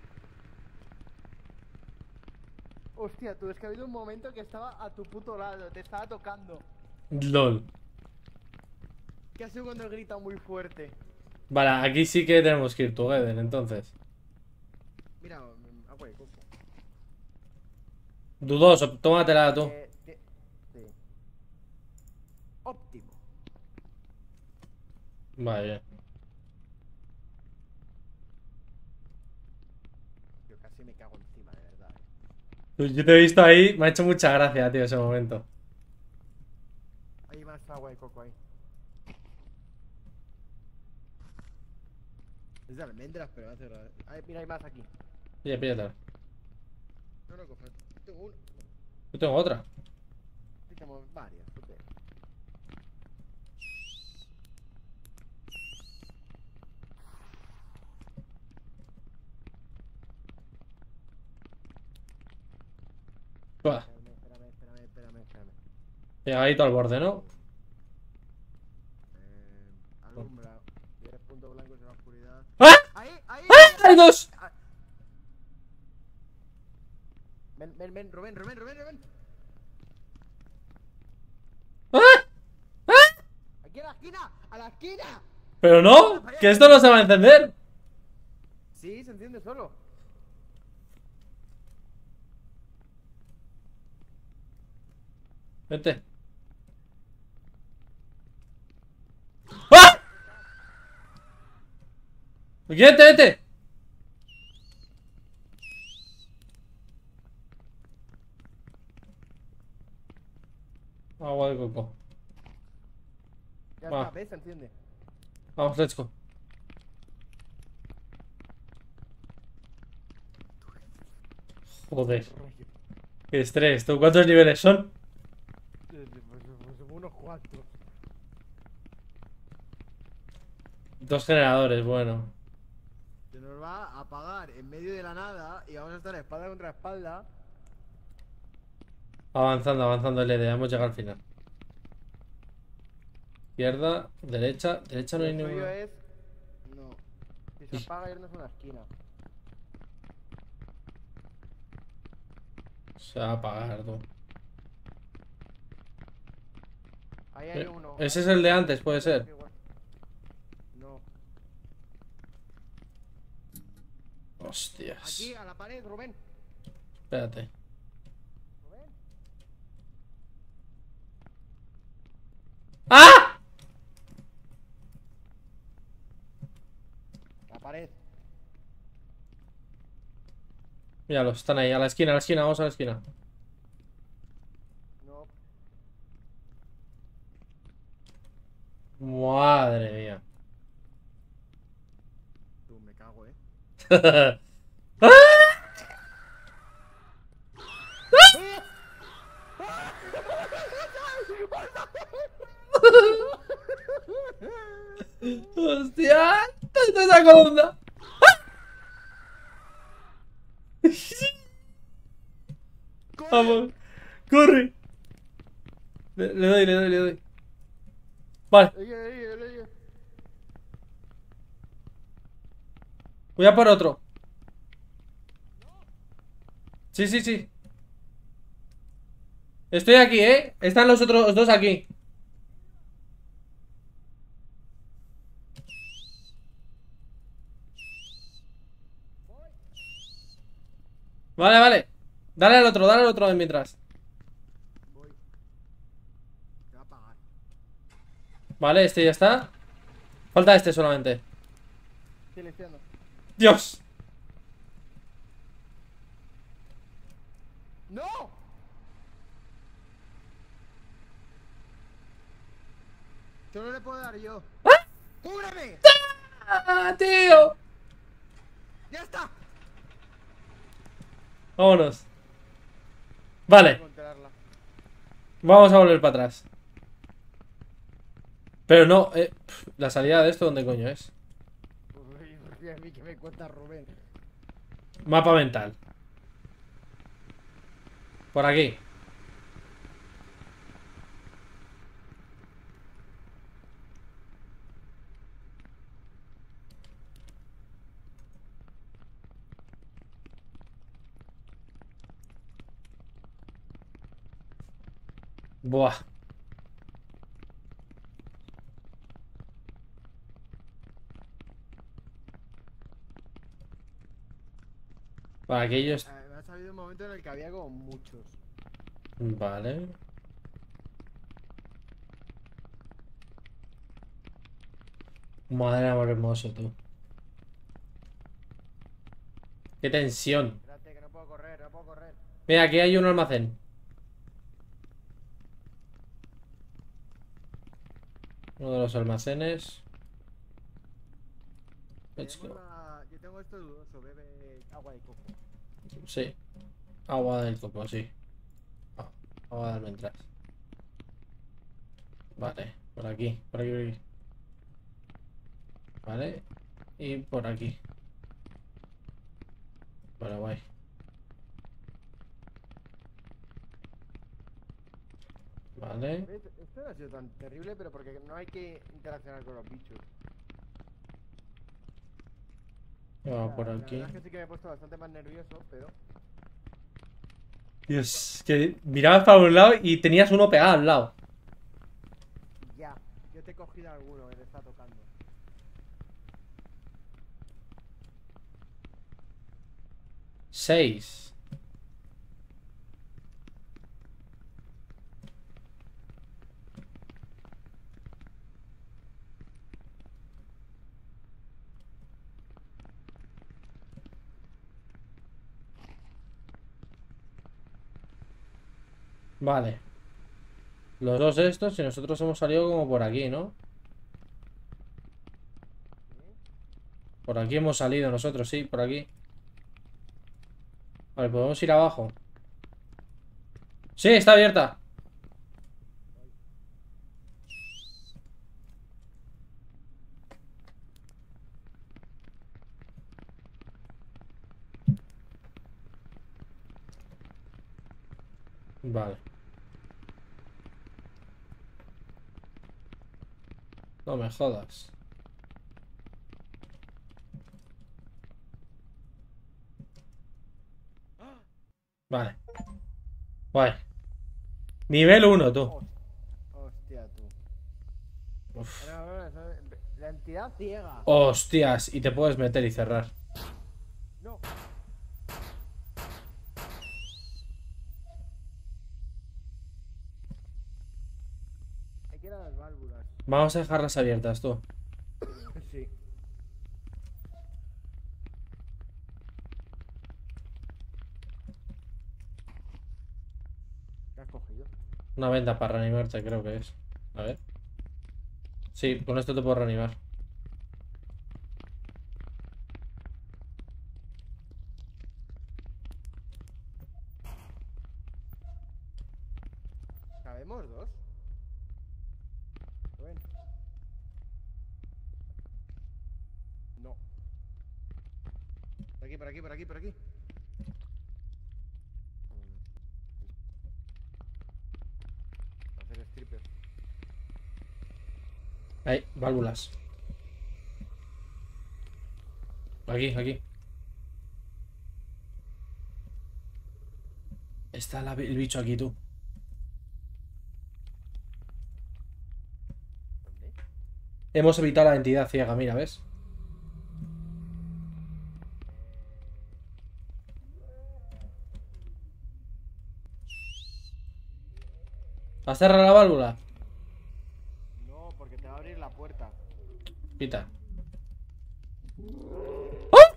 Hostia, tú, es que ha habido un momento que estaba a tu puto lado, te estaba tocando. LOL. ¿Qué ha sido cuando he gritado muy fuerte? Vale, aquí sí que tenemos que ir together, entonces. Mira, agua de coco. Dudoso, tómatela tú. Sí. Óptimo. Vale. Yo casi me cago encima, de verdad. Yo te he visto ahí, me ha hecho mucha gracia, tío, ese momento. Hay más agua de coco ahí. Es de almendras, pero hace raro. Mira, hay más aquí. Ya, píllatela. No lo coges. Tengo uno. Yo tengo otra. Tenemos varias. Joder. Buah, Espérame. pegadito al borde, ¿no? Alumbra. 10 puntos blancos en la oscuridad. ¡Ah! ¡Ahí! ¡Ahí! ¡Ah! ¡Hay dos! Ven, Rubén. ¡Ah! ¡Ah! ¡Aquí a la esquina! ¡A la esquina! Pero no, que esto no se va a encender. Sí, se enciende solo. Vete. ¡Ah! Vete. Agua de coco. Ya Va. está, ¿ves? Se enciende. Vamos, let's go. Joder. Qué estrés. ¿Tú cuántos niveles son? Pues unos cuantos. 2 generadores, bueno. Se nos va a apagar en medio de la nada y vamos a estar espalda contra espalda. Avanzando el LED. Hemos llegado al final. Izquierda, derecha. Derecha no hay Lo suyo ninguna. es... No. Si se apaga irnos a una esquina. Se va a apagar, tú. Ahí hay uno. Ese es el de antes, puede ser. No. Hostias. Aquí, a la pared, Rubén. Espérate. Rubén. ¡Ah! La pared. Míralos, están ahí, a la esquina, vamos a la esquina. No. Madre mía. Tú, me cago, ¡Ah! ¡Hostia! ¡Te saco onda! Vamos, corre. Le doy. Vale, voy a por otro. Sí. Estoy aquí, ¿eh? Están los otros dos aquí. Vale. Dale al otro de mientras. Voy. Se va a apagar. Vale, este ya está. Falta este solamente. Sí, le estoy dando. ¡Dios! ¡No! Solo le puedo dar yo. ¡Cúbreme! ¡Ah, tío! ¡Ya está! Vámonos. Voy a Vale, encontrarla. vamos a volver para atrás. Pero no, la salida de esto, ¿dónde coño es? Uy, a mí que me cuenta Rubén. Mapa mental. Por aquí. Buah. Para aquellos. Me ha salido un momento en el que había como muchos. Vale. Madre amor hermoso, tú. Qué tensión. Espérate, que no puedo correr, no puedo correr. Mira, aquí hay un almacén. Uno de los almacenes. Let's go. Yo tengo esto dudoso, bebe agua de coco. Sí. Agua del coco, sí. Ah, agua de almendras. Vale, por aquí, por aquí, por aquí. Vale. Y por aquí. Vale, guay. Vale. ¿Ves? Esto no ha sido tan terrible, pero porque no hay que interaccionar con los bichos. Vamos por La aquí. verdad es que sí que me he puesto bastante más nervioso, pero... Dios, que mirabas para un lado y tenías uno pegado al lado. Ya, yo te he cogido alguno que te está tocando. 6. Vale. Los dos estos y nosotros hemos salido como por aquí, ¿no? Por aquí hemos salido nosotros, sí, por aquí. Vale, podemos ir abajo. Sí, está abierta. Vale. No me jodas. Vale. Guay. Nivel 1, tú. Hostia, tú. Uf. La entidad ciega. Hostias, y te puedes meter y cerrar. No. Hay que ir a las válvulas. Vamos a dejarlas abiertas, tú. Sí. ¿Qué has cogido? Una venda para reanimarte, creo que es. A ver. Sí, con esto te puedo reanimar. ¿Cabemos dos? Bueno. No. Por aquí, por aquí, por aquí, por aquí. Hacer stripper. Ahí, válvulas. Aquí, aquí. Está el bicho aquí, tú. ¿Dónde? Hemos evitado la entidad ciega, mira, ¿ves? ¿Has cerrado la válvula? No, porque te va a abrir la puerta. Quita. ¡Oh!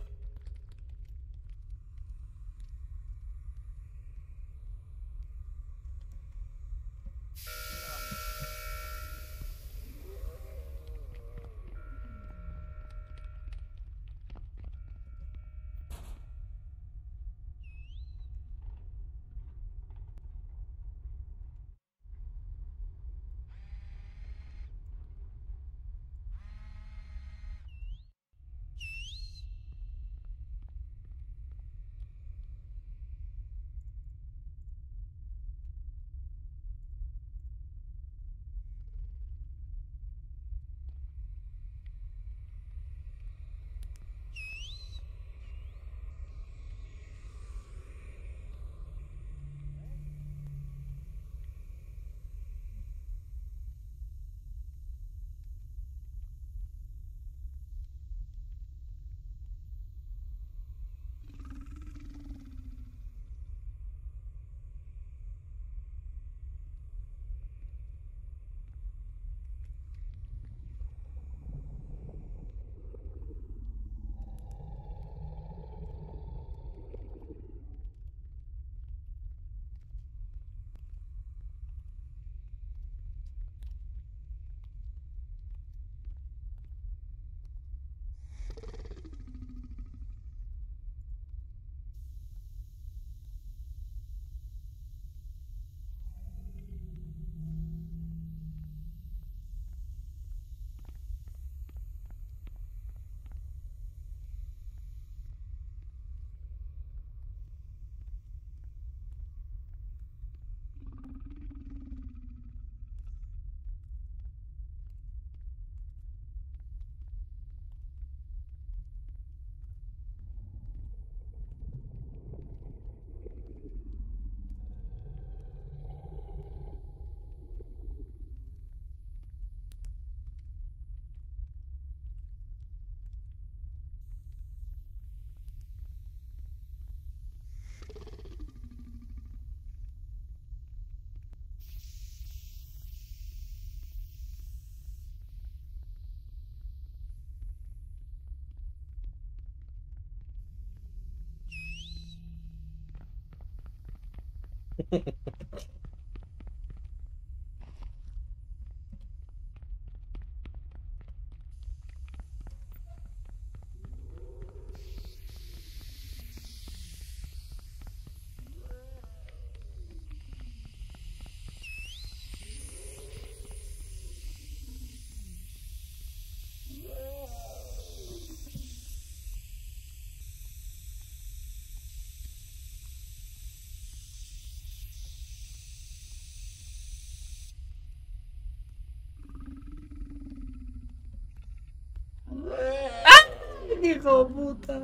¡Hijo de puta!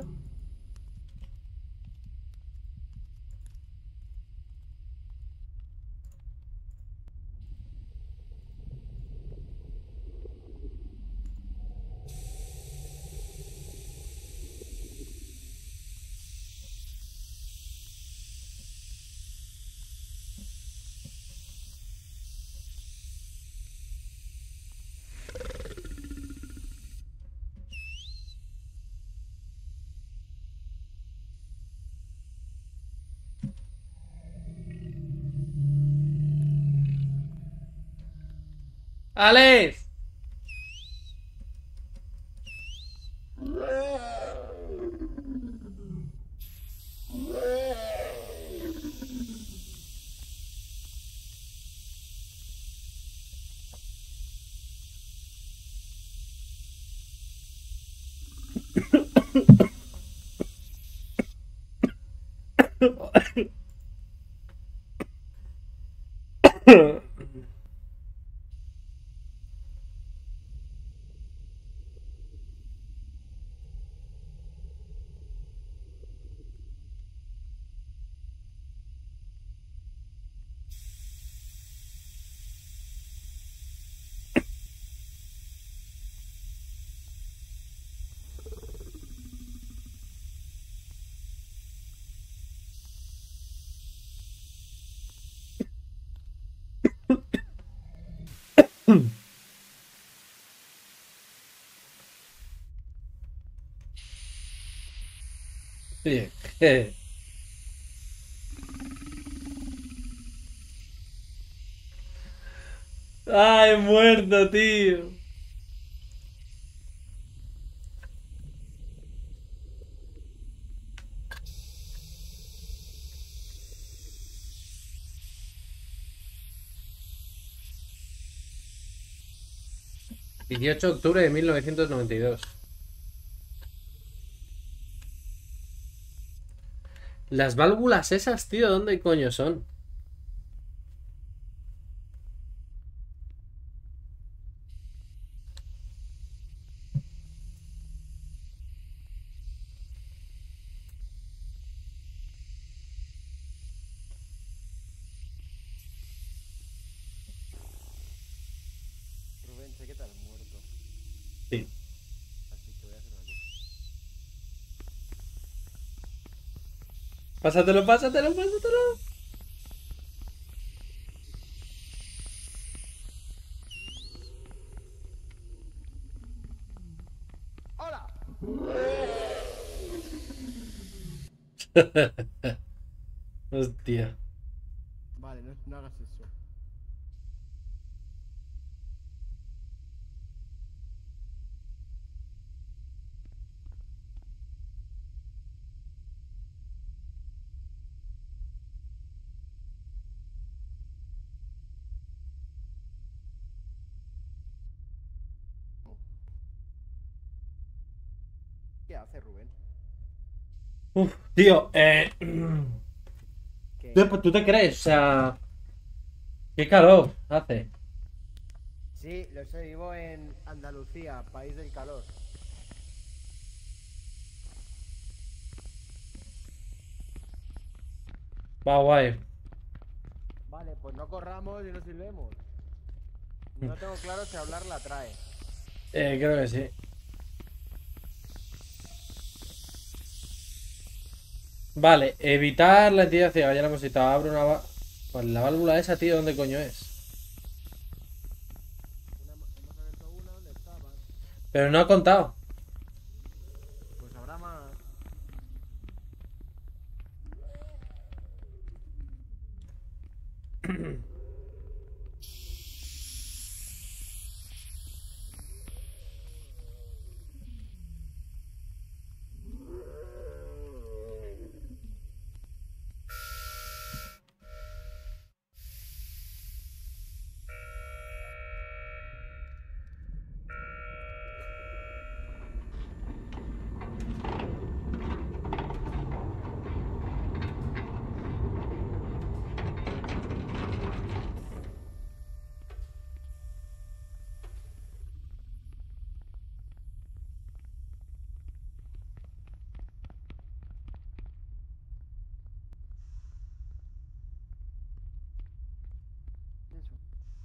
¡Alex! Sí. Ay, muerto, tío. 18 de octubre de 1992. Las válvulas esas, tío, ¿dónde coño son? Rubén, sé que te has muerto. Sí. Así que voy a hacer una cosa. Pásatelo, pásatelo, pásatelo. ¡Hola! Hostia. Vale, no hagas eso. ¿Qué hace Rubén? Uf, tío, ¿Qué? ¿tú te crees? O sea, qué calor hace. Sí, lo sé, vivo en Andalucía, país del calor. Va guay. Vale, pues no corramos y no silbemos. No tengo claro si hablar la trae. Creo que sí. Vale, evitar la entidad ciega. Ya la hemos citado. Abre una... Vale, la válvula esa, tío, ¿dónde coño es? Hemos abierto una donde estaban. Pero no ha contado. Pues habrá más. Eso.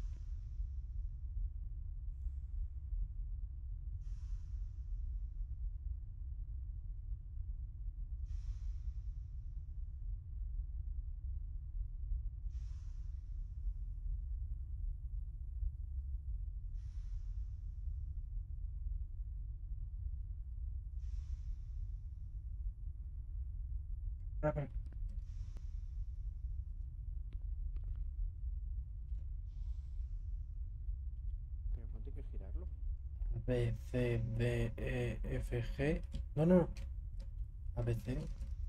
Pero ponte que girarlo. B, C, D, E, F, G. No, no. A, B, C.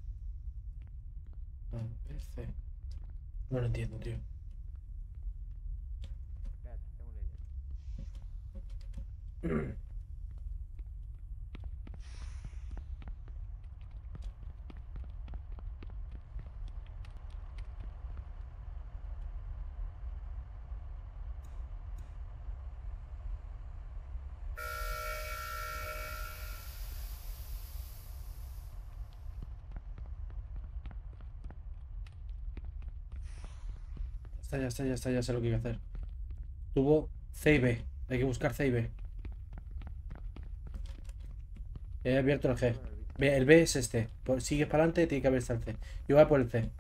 A, B, C. No lo entiendo, tío. Espérate, tengo una idea. Está, ya está, ya está, ya sé lo que hay que hacer. Tuvo C y B. Hay que buscar C y B. He abierto el Estoy G. con el bicho. El B es este. Sigues para adelante, tiene que haber el C. Yo voy a por el C.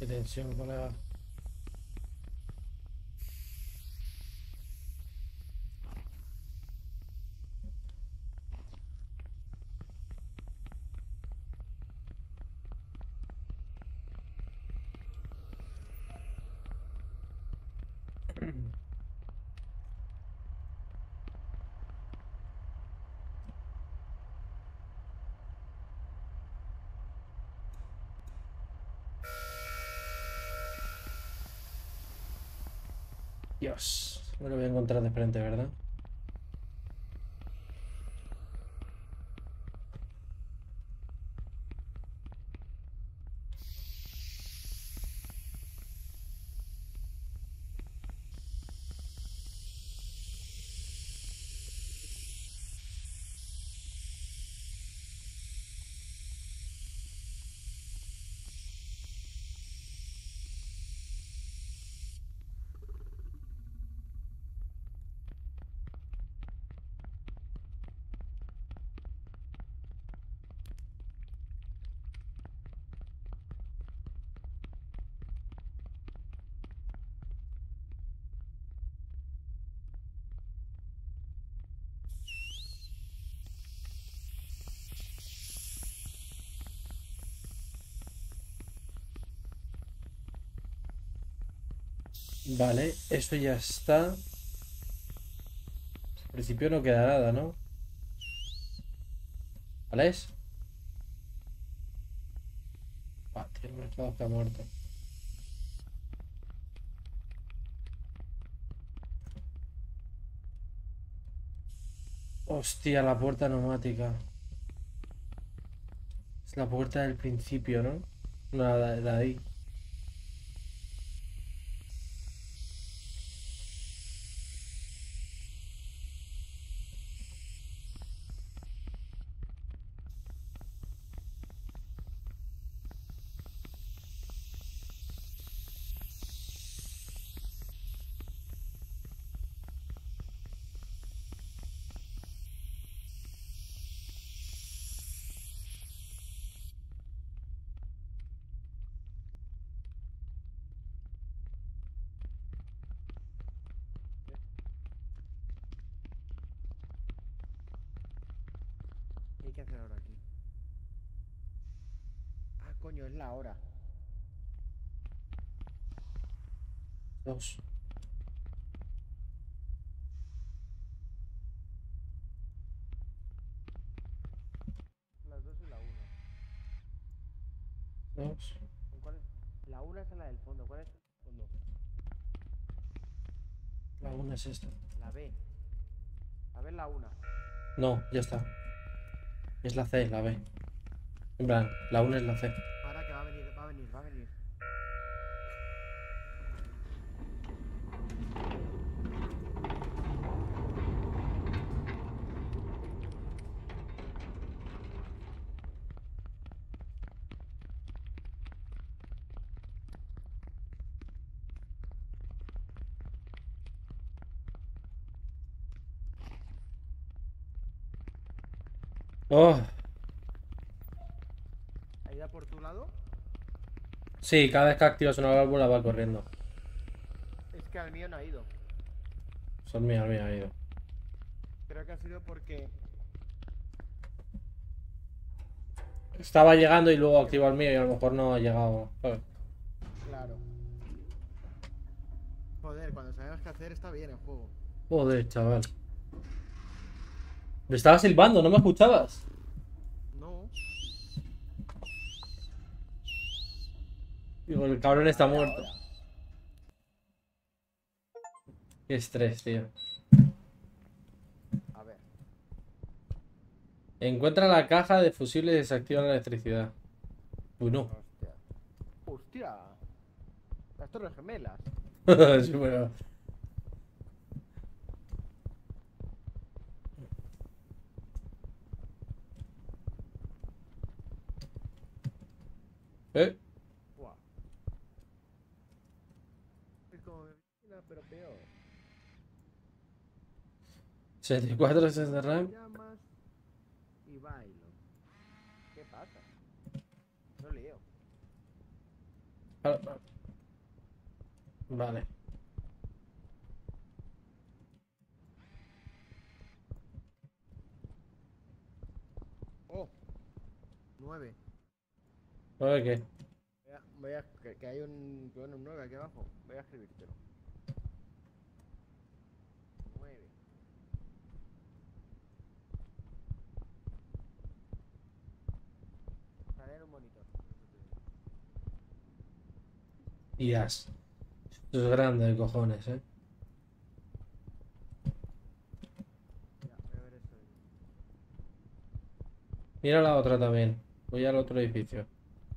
Qué tensión, colega. Dios, me lo voy a encontrar de frente, ¿verdad? Vale, eso ya está. Al principio no queda nada, ¿no? ¿Vale? Ah, tío, el mercado está muerto. Hostia, la puerta neumática. Es la puerta del principio, ¿no? No, la de ahí. ¿Qué hay que hacer ahora aquí? Ah, coño, es la hora. Dos. Las 2 y la 1. Dos. ¿Cuál es? La 1 es la del fondo. ¿Cuál es el fondo? La una es esta. La B. A ver la 1. No, ya está. Es la C, la B. En plan, la una es la C. Ahora que va a venir, va a venir, va a venir. Oh, ¿Ha ido por tu lado? sí, cada vez que activas una válvula va corriendo. Es que al mío no ha ido. Son mías, ha ido. Creo que ha sido porque... Estaba llegando y luego activo el mío y a lo mejor no ha llegado. ¿Sabes? Claro. Joder, cuando sabemos qué hacer está bien el juego. Joder, chaval. Me estaba silbando, ¿no me escuchabas? No. Digo, el cabrón está muerto. Ahora. Qué estrés, tío. A ver. Encuentra la caja de fusible y desactiva la electricidad. Uy, no. Hostia. Hostia. Las torres gemelas. Sí, bueno. ¿Eh? Buah. Es como mi vecina, pero peor. 64 es de RAM. Llamas y bailo. ¿Qué pasa? No leo. Ah, vale. Oh, 9. A ver qué. Que hay un 9 aquí abajo. Voy a escribírtelo. 9. Sale en un monitor. Irás. Esto es grande de cojones, eh. Ya, voy a ver eso. Mira la otra también. Voy al otro edificio.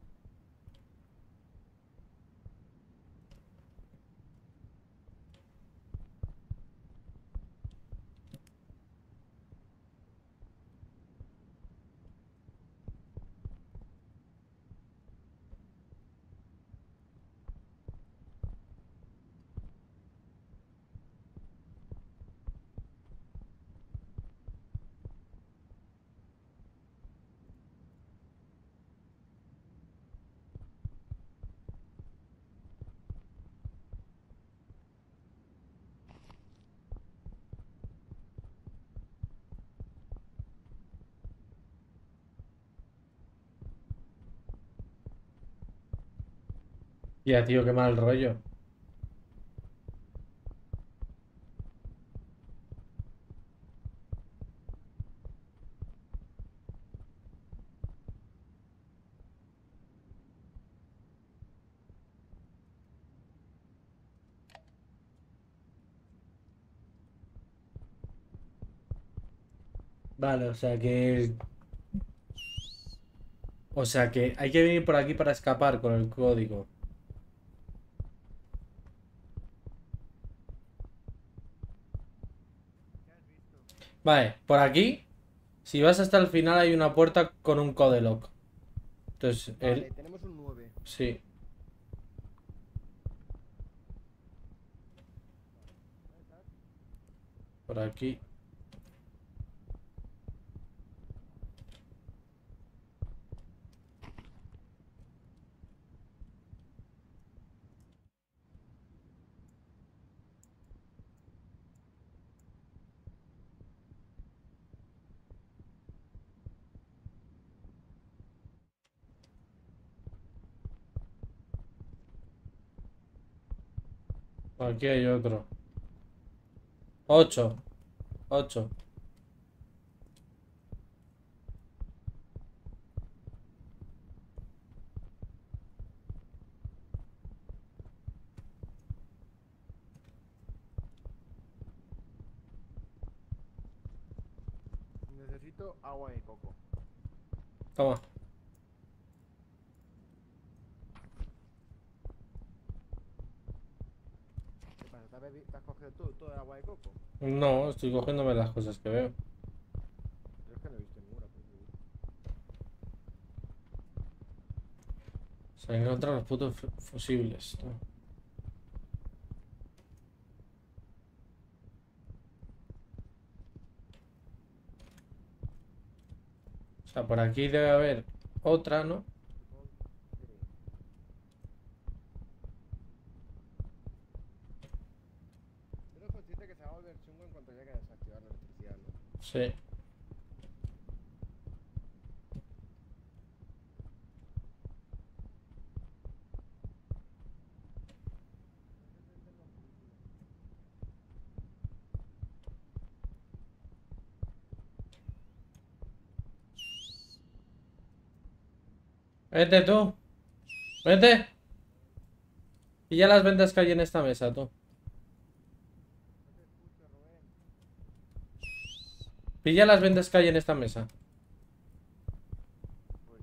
Ya, tío, qué mal rollo. Vale, o sea que... O sea que hay que venir por aquí para escapar con el código. ¿Qué has visto? Vale, por aquí, si vas hasta el final hay una puerta con un code lock. Entonces, Vale, tenemos un 9. sí, ¿Dónde estás? por aquí. Aquí hay otro. 8, 8. Necesito agua de coco. Toma. ¿Qué pasa? ¿Te has cogido todo el agua de coco? No, estoy cogiéndome las cosas que veo. Yo es que no he visto ninguna. Pues, Se encuentran los putos fusibles, ¿no? O sea, por aquí debe haber otra, ¿no? supongo que sí. Eres consciente que se va a volver chungo en cuanto llegue a desactivar la electricidad, ¿no? Sí. Vete tú. Vete. Pilla las ventas que hay en esta mesa, tú. No te escucho, Rubén. Pilla las ventas que hay en esta mesa. Uy,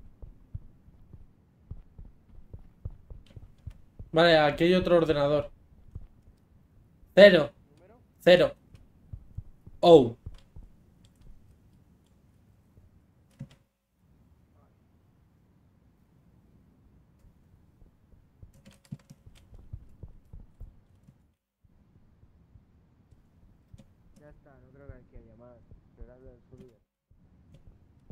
Vale, aquí hay otro ordenador. Cero. ¿número? Cero. Oh. Ya está, no creo que haya más. Será de subida.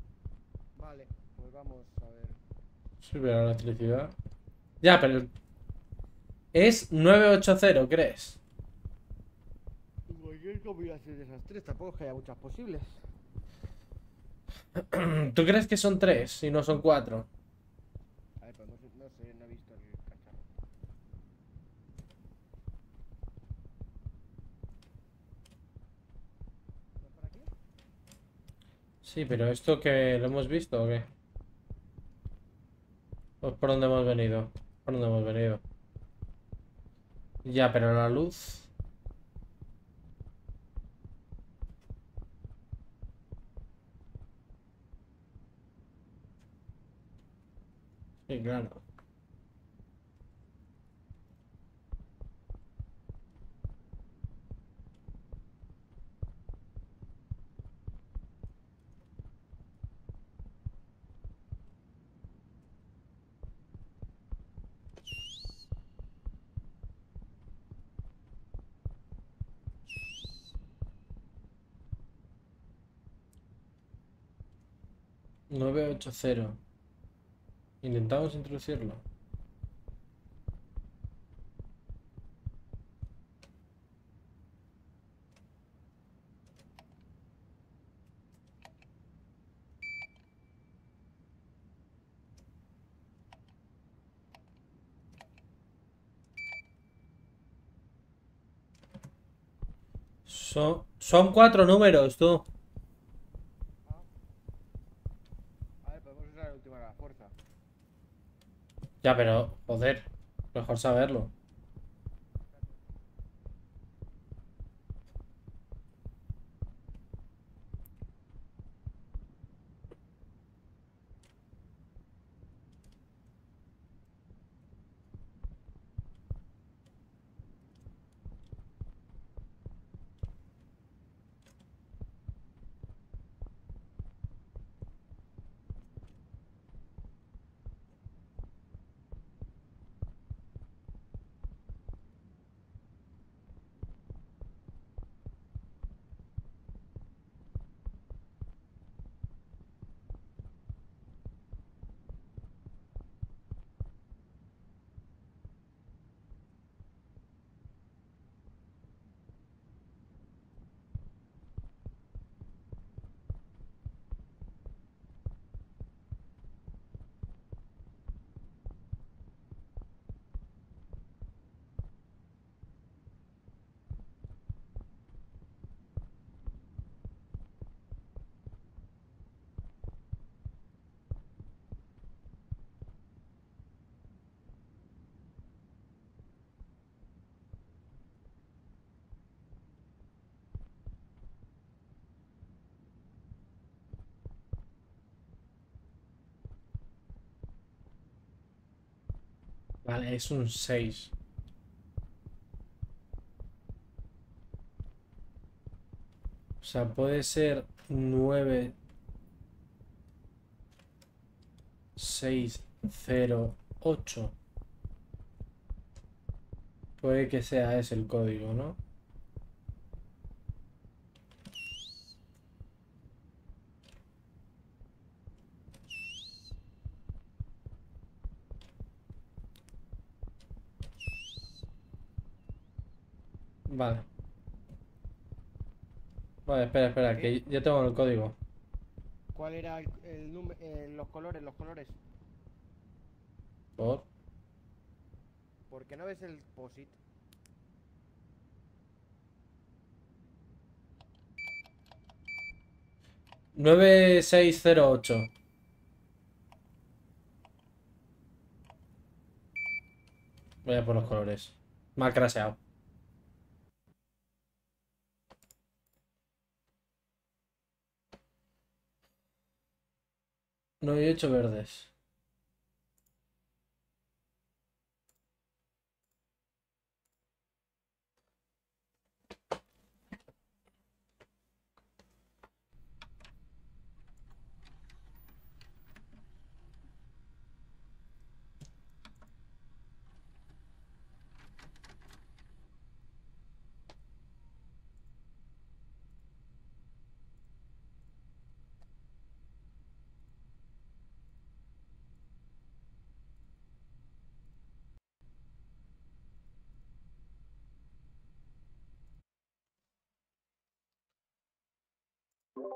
Vale, pues vamos a ver. Sirve la electricidad. Ya, pero Es 980, ¿crees? Cualquier combinación de esas tres, tampoco es que haya muchas posibles. ¿Tú crees que son 3 y no son 4? A ver, pero no sé, no he visto el cacharro. ¿No es por aquí? Sí, pero ¿esto que lo hemos visto o qué? Pues ¿por dónde hemos venido? ¿Por dónde hemos venido? Ya, pero la luz... Sí, claro. Nueve ocho cero. Intentamos introducirlo. Son 4 números, tú. Ah, a ver, podemos usar el último de la fuerza. Ya, pero, joder, mejor saberlo. Vale, es un 6. O sea, puede ser 9 6 0 8. Puede que sea ese el código, ¿no? Vale. Vale, espera, espera, ¿Qué? que ya tengo el código. ¿Cuál era el número? Los colores, los colores. Por ¿Por qué no ves el POSIT? 9608. Voy a por los colores. Me ha craseado. 9 y 8 verdes.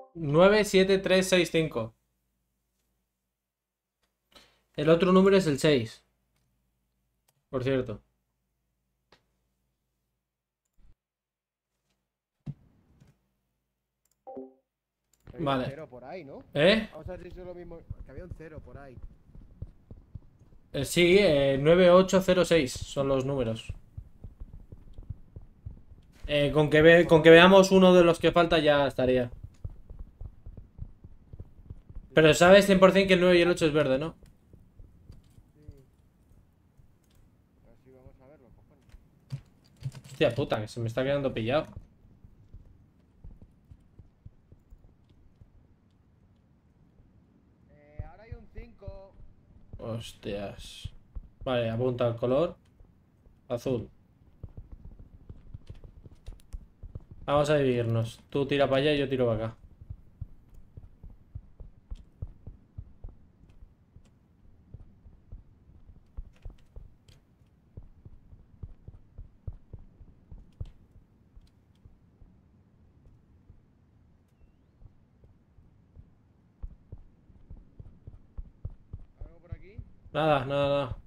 97365. El otro número es el 6. Por cierto. Que había un Vale. cero por ahí, ¿no? ¿Eh? Vamos a ver si es lo mismo. Que había un cero por ahí. Sí, 9806 son los números. Con que veamos uno de los que falta ya estaría. Pero sabes 100% que el 9 y el 8 es verde, ¿no? Sí. Así vamos a verlo, cojones. Hostia puta, que se me está quedando pillado. Ahora hay un 5. Hostias. Vale, apunta el color. Azul. Vamos a dividirnos. Tú tira para allá y yo tiro para acá. ¿Algo por aquí? Nada, nada, nada.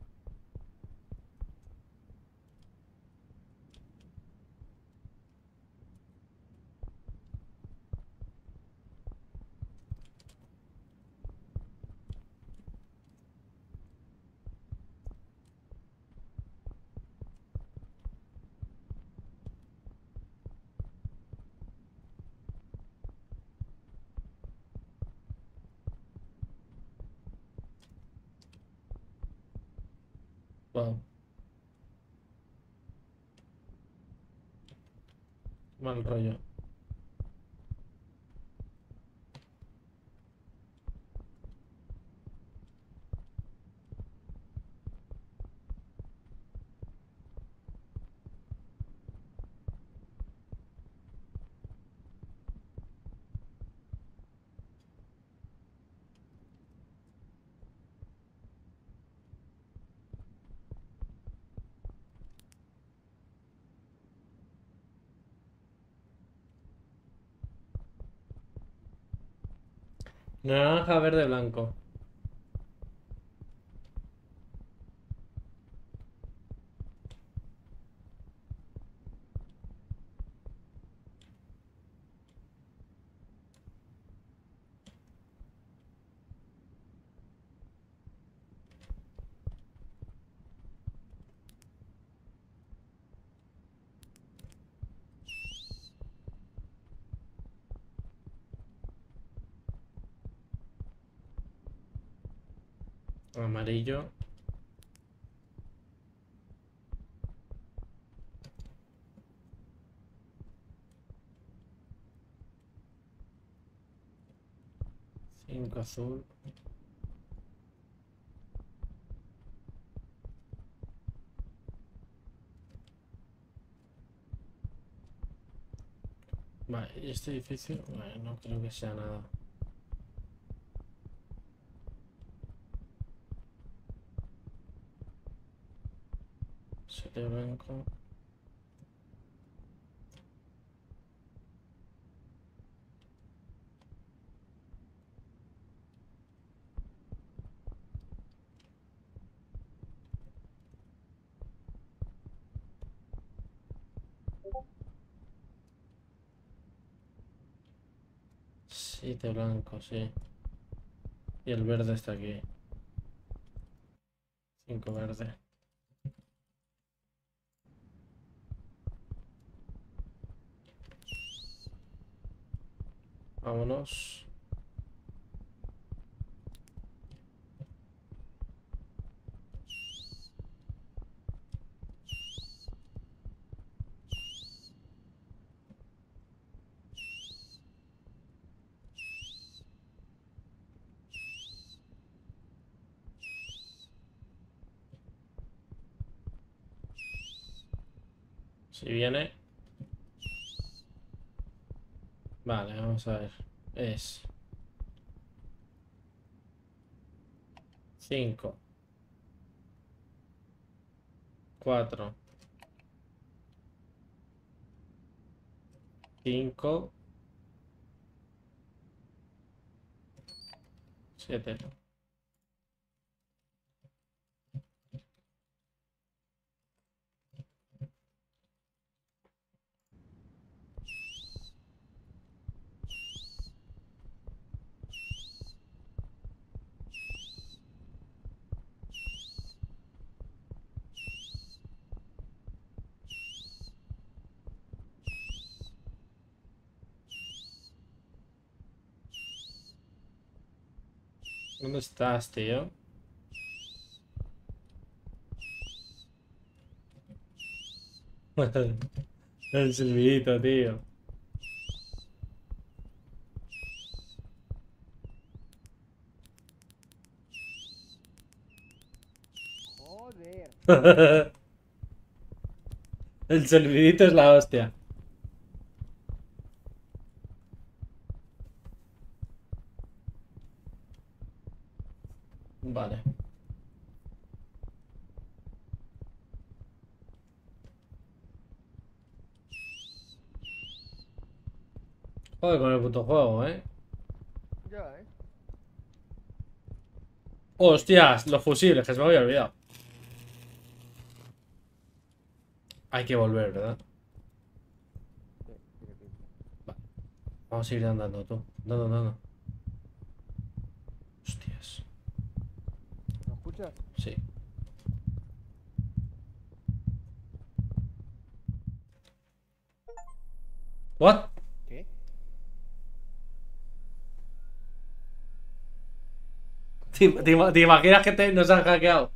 Wow, mal rollo. Naranja, verde, blanco. Amarillo. Cinco azul. Vale, ¿y este edificio? Vale, no creo que sea nada. Sería blanco. Siete blanco, sí. Y el verde está aquí. Cinco verde. Vámonos. Si viene. Vale, vamos a ver. Es 5, 4, 5, 7. ¿Dónde estás, tío? El silbidito, tío. Joder. El silbidito es la hostia. Vale. Joder con el puto juego, Ya, Hostias, los fusibles, que se me había olvidado. Hay que volver, ¿verdad? Sí, tiene pinta. Vale. Vamos a ir andando, tú. Andando. Hostias. ¿Lo escuchas? Sí. ¿What? ¿Qué? ¿Te imaginas que nos han hackeado?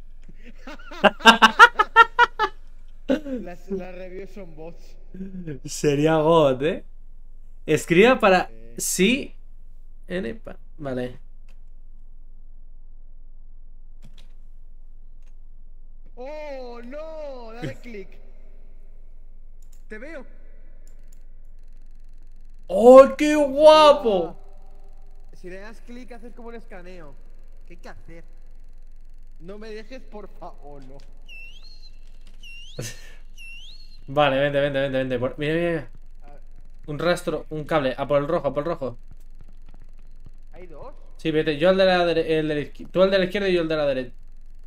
Las reviews son bots. Sería God, Escriba para Eh, sí. Vale. ¡Oh, no! Dale clic. Te veo. ¡Oh, qué Hostia. guapo! Si le das clic haces como un escaneo. ¿Qué hay que hacer? No me dejes, por favor, no. Vale, vente. Mira. A ver, Un rastro, un cable. A por el rojo, a por el rojo. ¿hay dos? Sí, vete. Yo al de la derecha. Tú al de la izquierda y yo al de la derecha.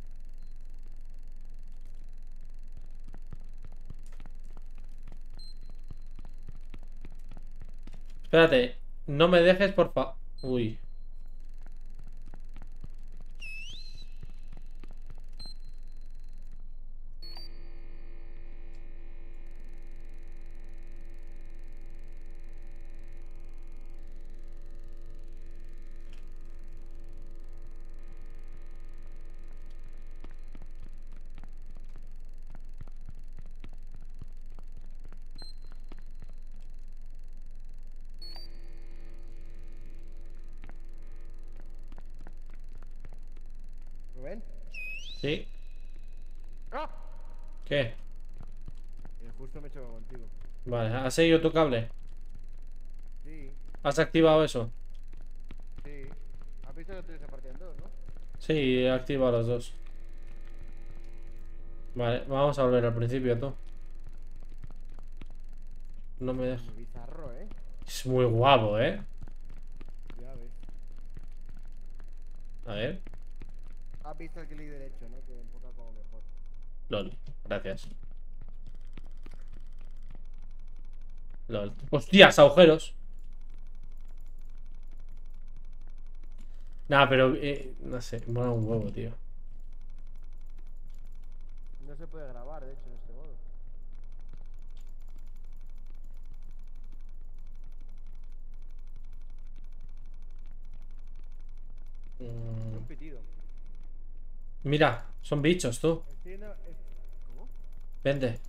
Espérate. No me dejes, por favor. Uy. ¿Rubén? Sí. ¡Ah! ¿Qué? Justo me choco contigo. Vale, ¿has seguido tu cable? Sí, ¿Has activado eso? sí. ¿Has visto que estoy repartiendo dos, no? Sí, he activado los dos. Vale, vamos a volver al principio, tú. No me deja. Muy bizarro, ¿eh? Es muy guapo, Ya ves. A ver. Has visto el clic derecho, ¿no? Que enfoca como mejor. LOL. Gracias. LOL. ¡Hostias! Agujeros. Nah, pero no sé, mola un huevo, tío. No se puede grabar, de hecho, en este modo. Un pitido. Mira, son bichos, tú. Estoy en... ¿Cómo? Vente.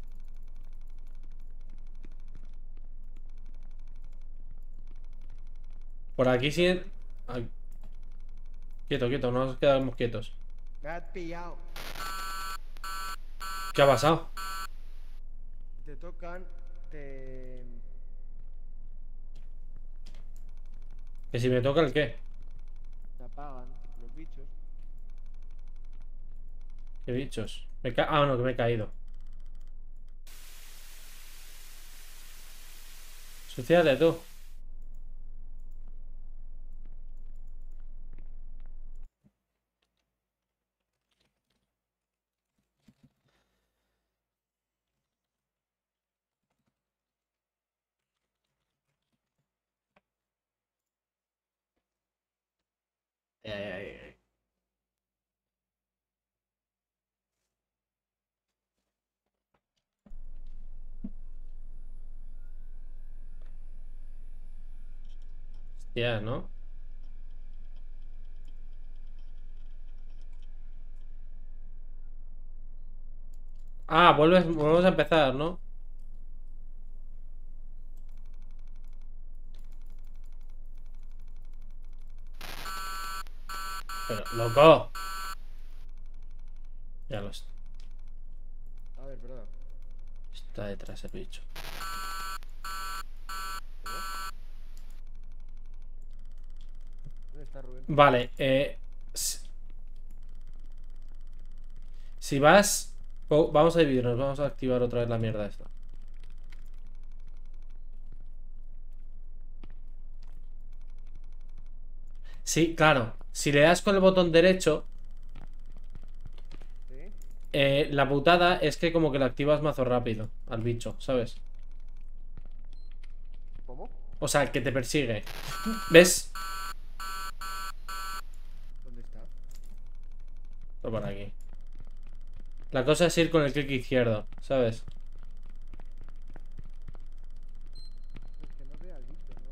Por aquí siguen. Ay, quieto, no nos quedamos quietos. Me has pillado. ¿Qué ha pasado? Te tocan, te... ¿Que si me toca el qué? te apagan los bichos. ¿Qué bichos? Ah, no, que me he caído. Sucídate tú. Eh, Hostia, ¿no? Ah, volvemos a empezar, ¿no? Pero, loco. Ya lo está. A ver, perdón. Está detrás el bicho. ¿Dónde está Rubén? Vale, si vas... vamos a dividirnos, vamos a activar otra vez la mierda esta. Sí, claro. Si le das con el botón derecho, ¿Sí? la putada es que como que lo activas mazo rápido al bicho, ¿sabes? ¿Cómo? O sea, que te persigue. ¿Ves? ¿Dónde está? Esto por aquí. La cosa es ir con el clic izquierdo, ¿sabes? Es que no veo al bicho, ¿no?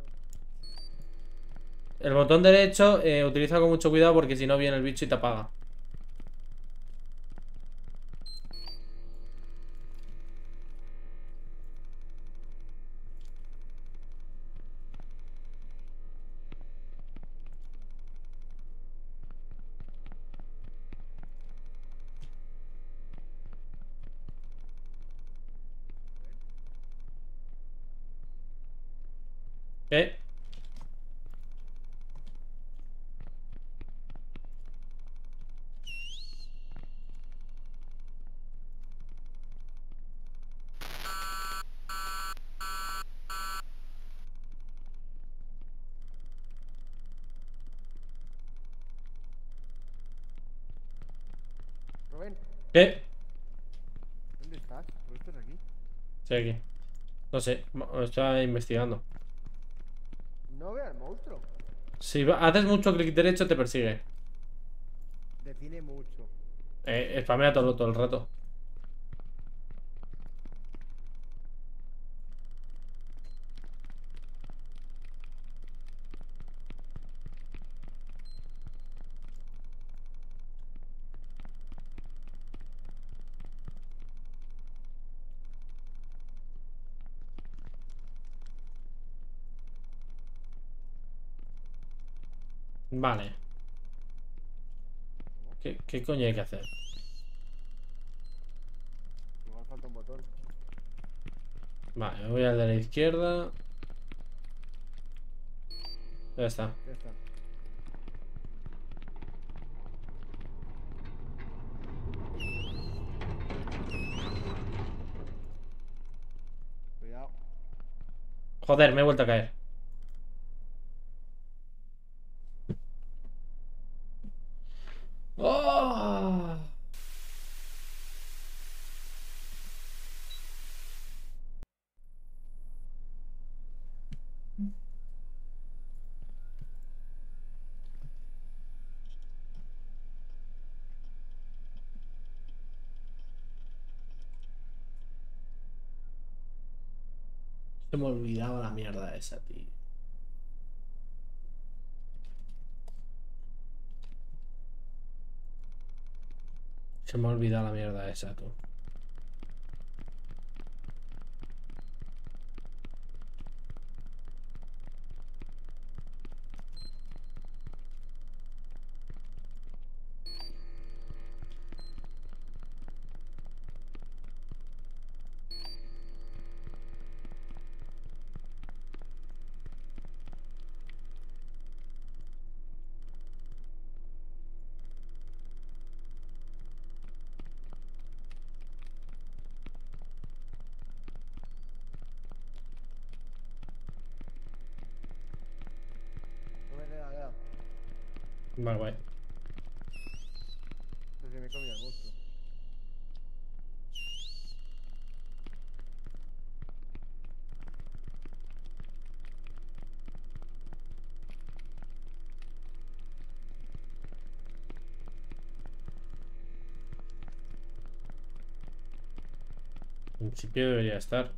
El botón derecho utiliza con mucho cuidado porque si no viene el bicho y te apaga. ¿Eh? Rubén, ¿Qué? ¿dónde estás? ¿Por qué estás aquí? Estoy aquí. No sé, estaba investigando. No veo al monstruo. Si haces mucho clic derecho te persigue. Define mucho. Spamea todo el rato. Vale. ¿Qué coño hay que hacer? Igual falta un botón. Vale, me voy al de la izquierda. Ya está. Ya está. Cuidado. Joder, me he vuelto a caer. ¡Oh! Se me olvidaba la mierda esa, tío. Se me ha olvidado la mierda esa, tú. Rubén, le da. Vale, guay. Pues que me he comido al monstruo. principio debería estar.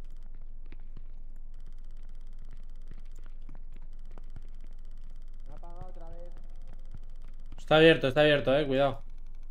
Me ha apagado otra vez. Está abierto, cuidado.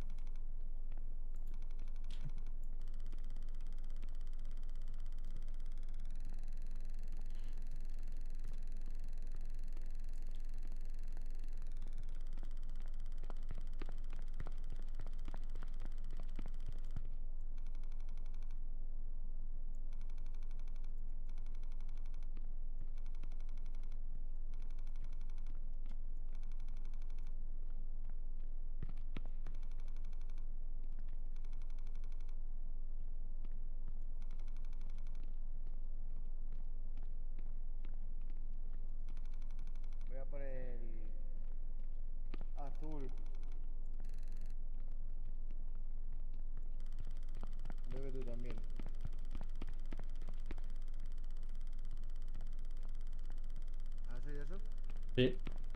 Voy a por el azul. Bebe tú también. ¿Has oído eso? Sí.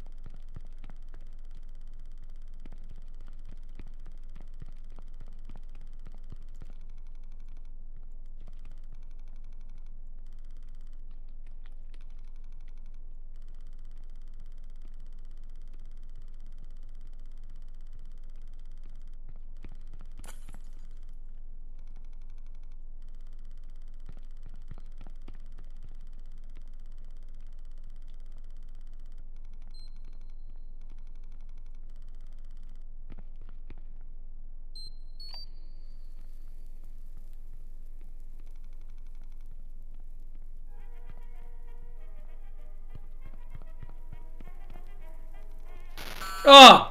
¡Ah!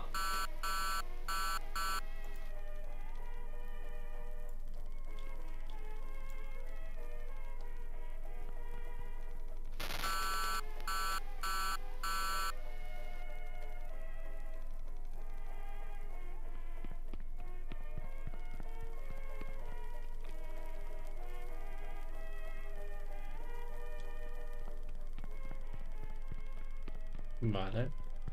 Vale.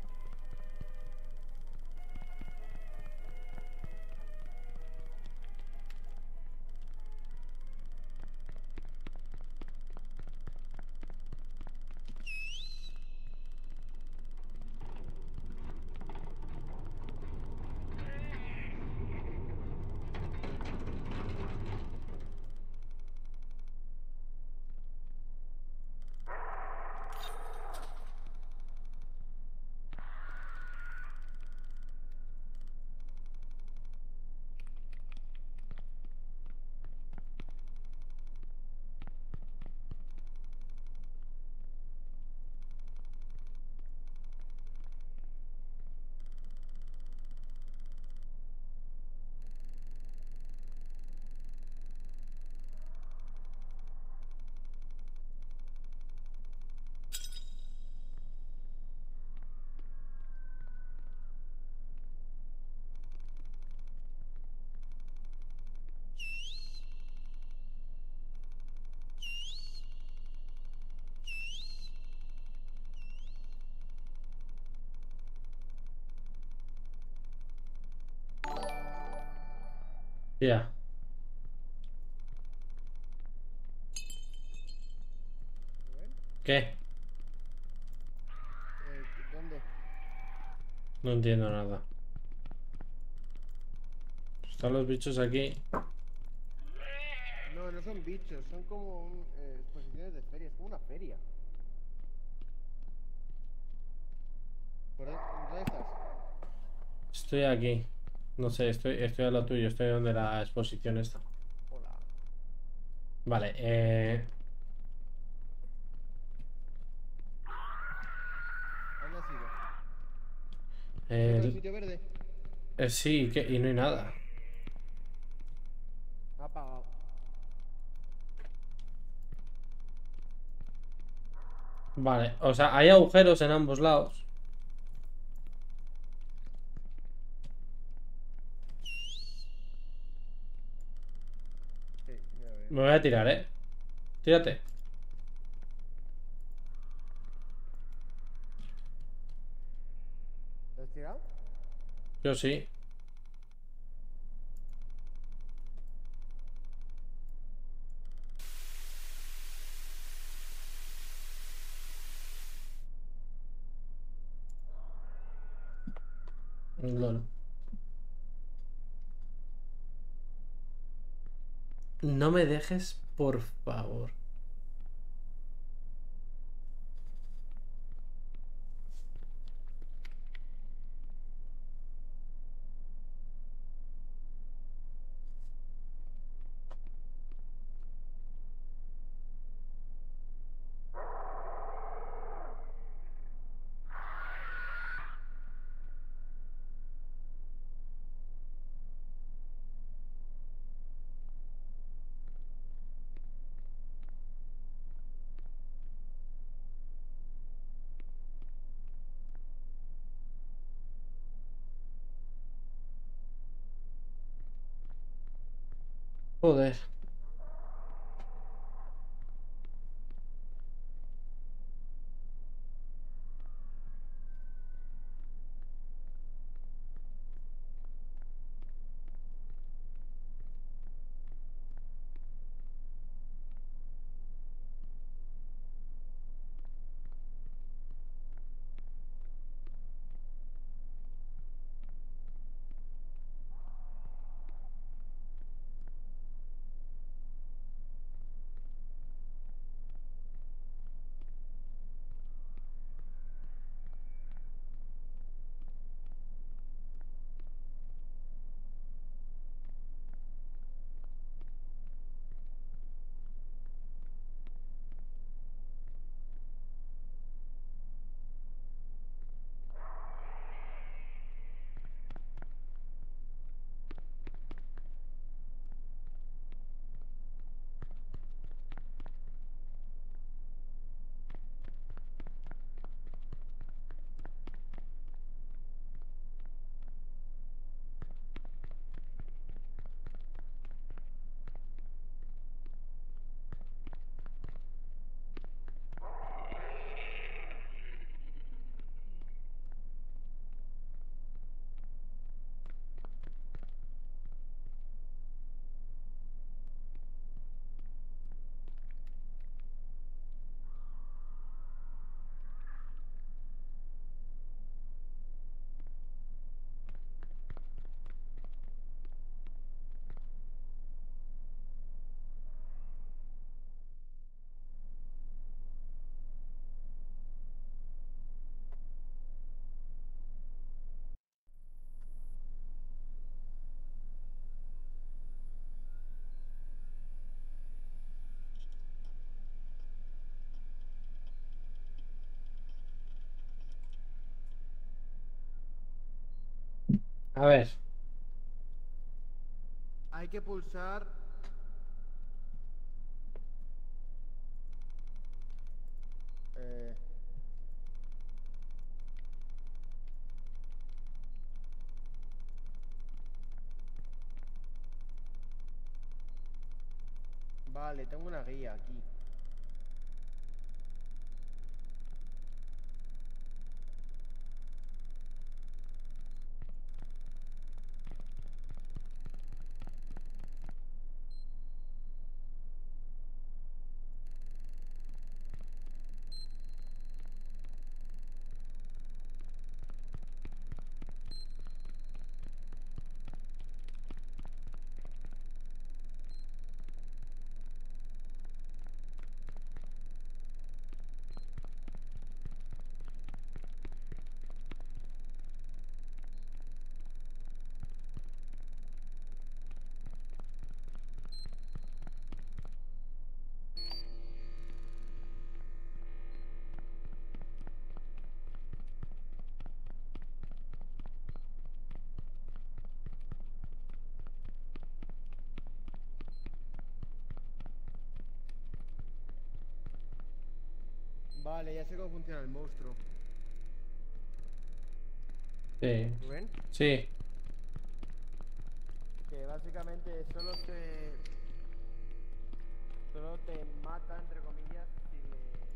Ya. ¿Rubén? ¿Qué? ¿Dónde? No entiendo nada. Están los bichos aquí. No, no son bichos, son como exposiciones de feria, es como una feria. ¿Dónde estás? Estoy aquí. No sé, estoy a lo tuyo. Estoy donde la exposición está. Hola. Vale, ¿Dónde has ido? ¿Has ido al el- sitio verde? sí, y no hay nada. Me ha apagado. Vale, o sea, hay agujeros en ambos lados. Sí, ya veo. Me voy a tirar, Tírate. ¿Te has tirado? Yo sí. LOL. No me dejes, por favor. Joder. A ver. Hay que pulsar. eh, Vale, tengo una guía aquí. Vale, ya sé cómo funciona el monstruo. Sí. ¿Ven? Sí. Que básicamente solo te mata, entre comillas, si le...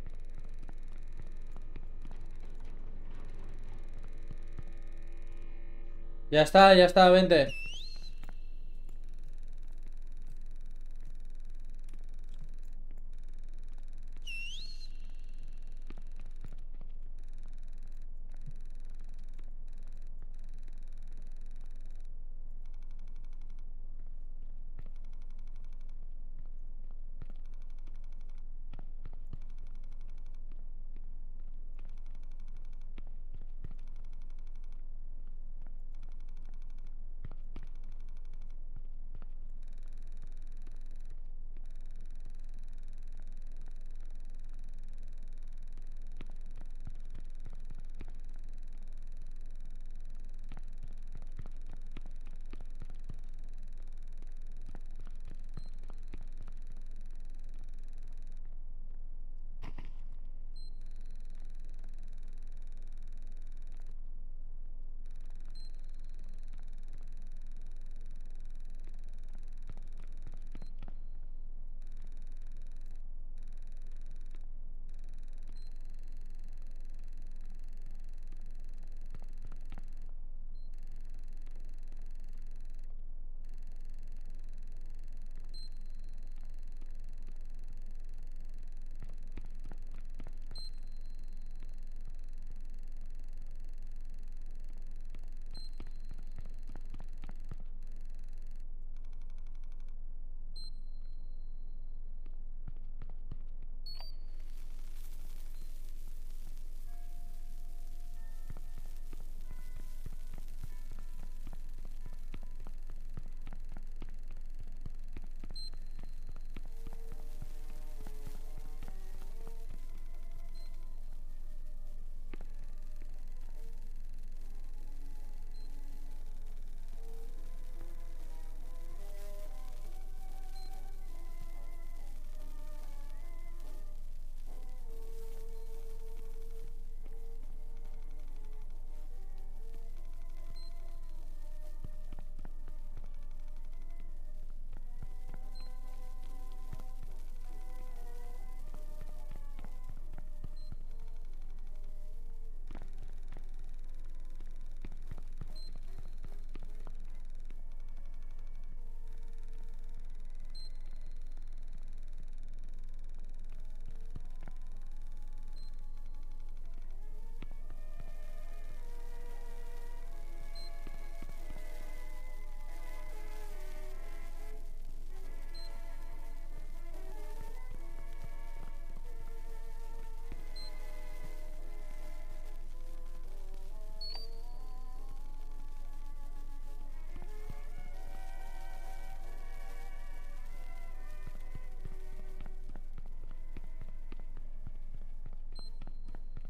Ya está, vente.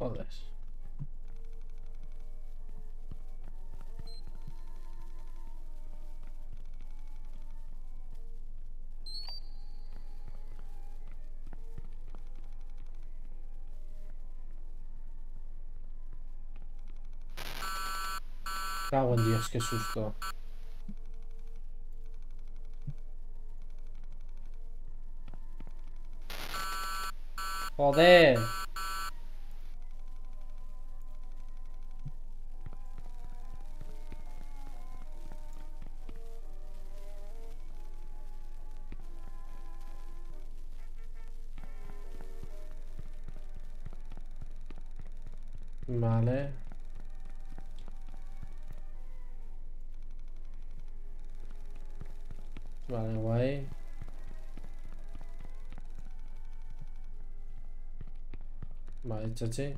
Joder. Cago en Dios, qué susto. Joder. Vale. Vale, guay. Vale, chachi.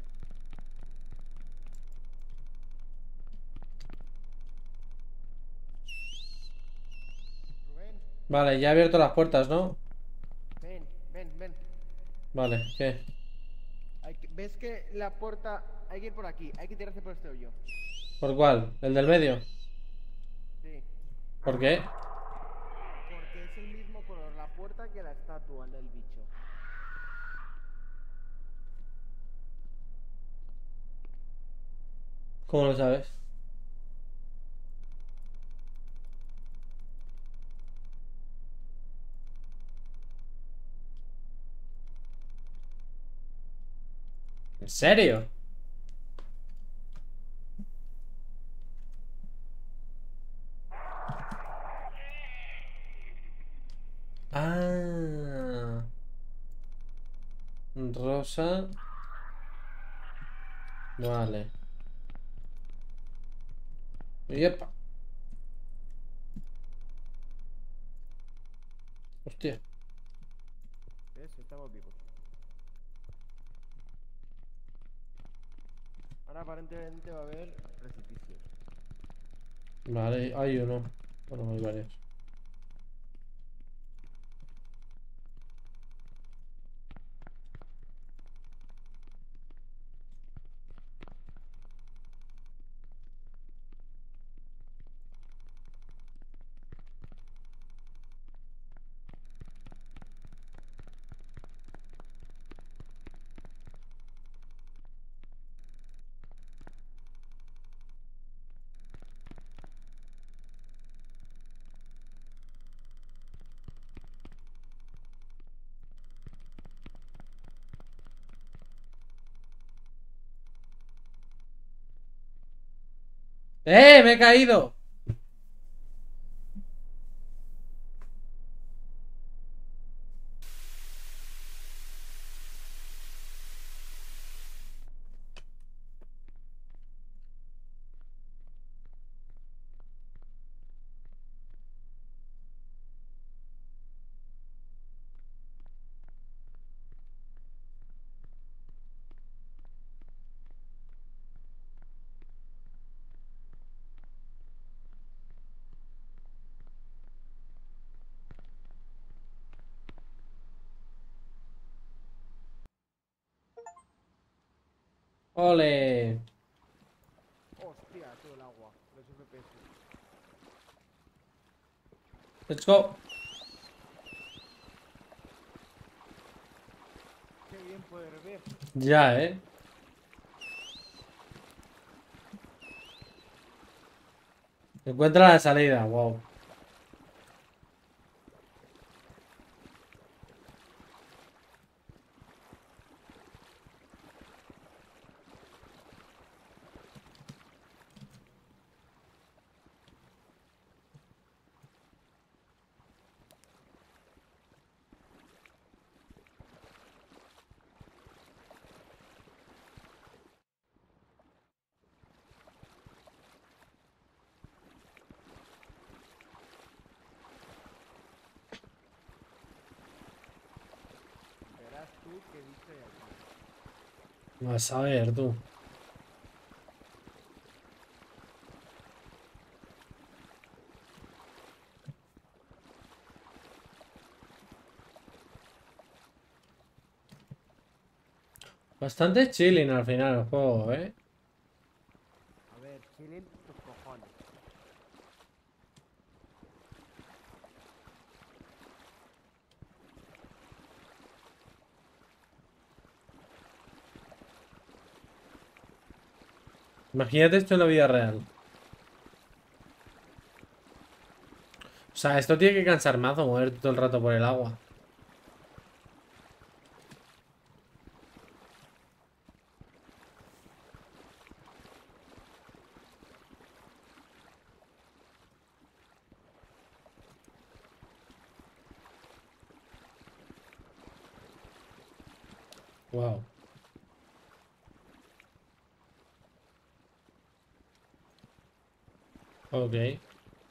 Rubén, Vale, ya he abierto las puertas, ¿no? ven, ven, ven. Vale, ¿qué? ¿Ves que la puerta hay que ir por aquí? Hay que tirarse por este hoyo. ¿Por cuál? ¿El del medio? Sí, ¿Por qué? porque es el mismo color la puerta que la estatua del bicho. ¿Cómo lo sabes? ¿En serio? Ah. Rosa. Vale. Yepa. Hostia. ¿Ves? Estamos vivos. Ahora aparentemente va a haber precipicios. Vale, hay uno. Bueno, hay varios. ¡Me he caído! ¡Ole! Hostia, todo el agua. Los FPS. Let's go. Qué bien poder ver. Ya, ¿eh? Encuentra la salida, wow. Verás tú qué bicho hay aquí. Vas a ver, tú. Bastante chilling al final el juego, ¿eh? A ver, chilling tus cojones. Imagínate esto en la vida real. O sea, esto tiene que cansar mazo moverte todo el rato por el agua. Wow. Ok.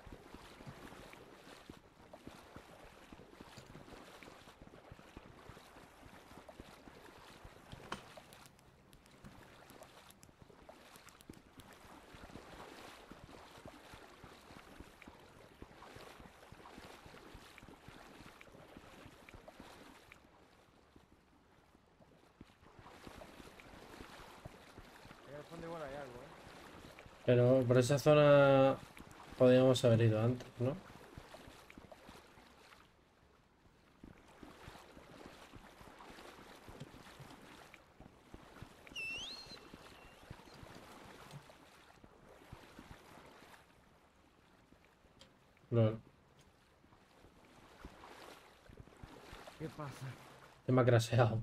En el fondo igual hay algo, ¿eh? Pero por esa zona podríamos haber ido antes, ¿no? No. ¿Qué pasa? Se me ha crasheado.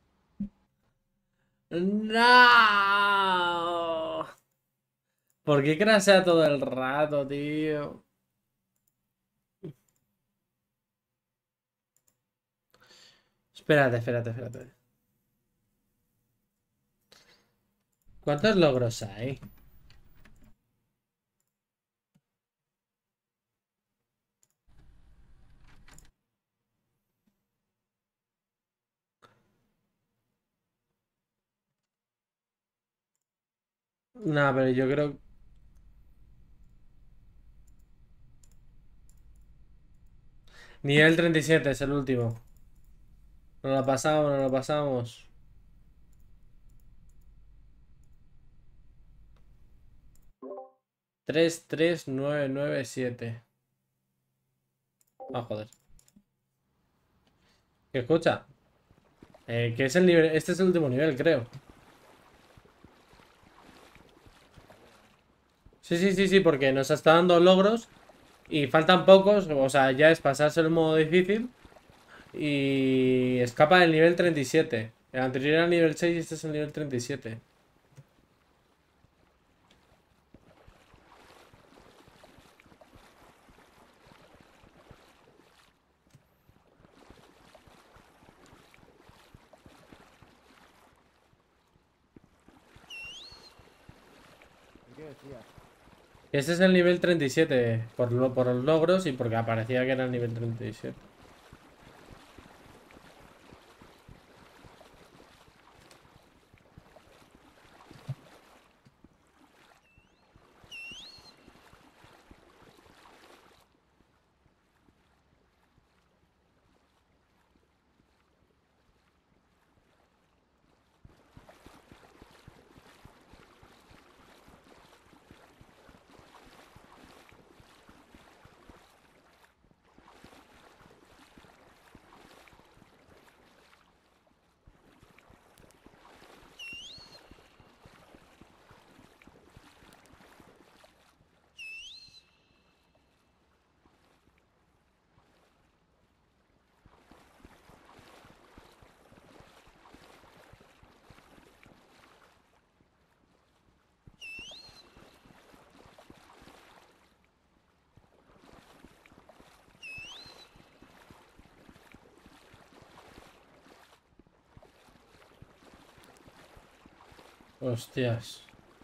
¡No! ¿Por qué crashea todo el rato, tío? Espérate, espérate, espérate. ¿Cuántos logros hay? No, pero yo creo... Nivel 37 es el último. No lo pasamos, no lo pasamos. 33997. Ah, joder. ¿Qué escucha? Que es el nivel... Este es el último nivel, creo. Sí, sí, sí, sí, porque nos está dando logros y faltan pocos. O sea, ya es pasarse el modo difícil. Y escapa del nivel 37. El anterior era el nivel 6 y este es el nivel 37. ¿Y qué decías? Este es el nivel 37 por los logros y porque aparecía que era el nivel 37. Hostias.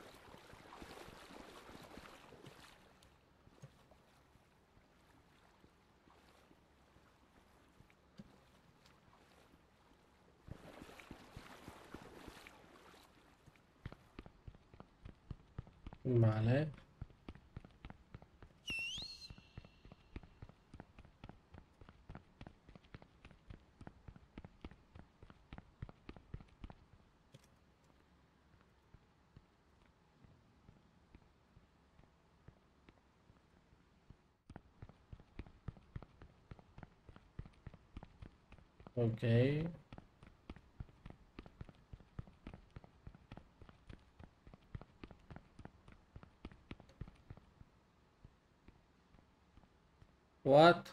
Vale. Ok. What?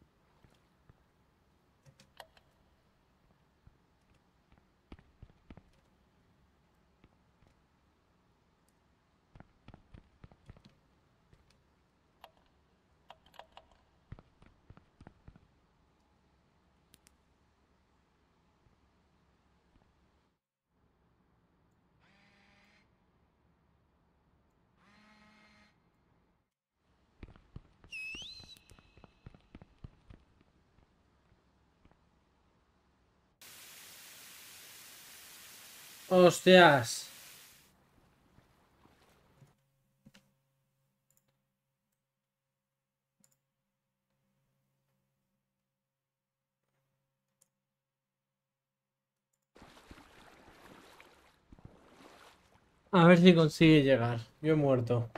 ¡Hostias! A ver si consigue llegar. Yo he muerto.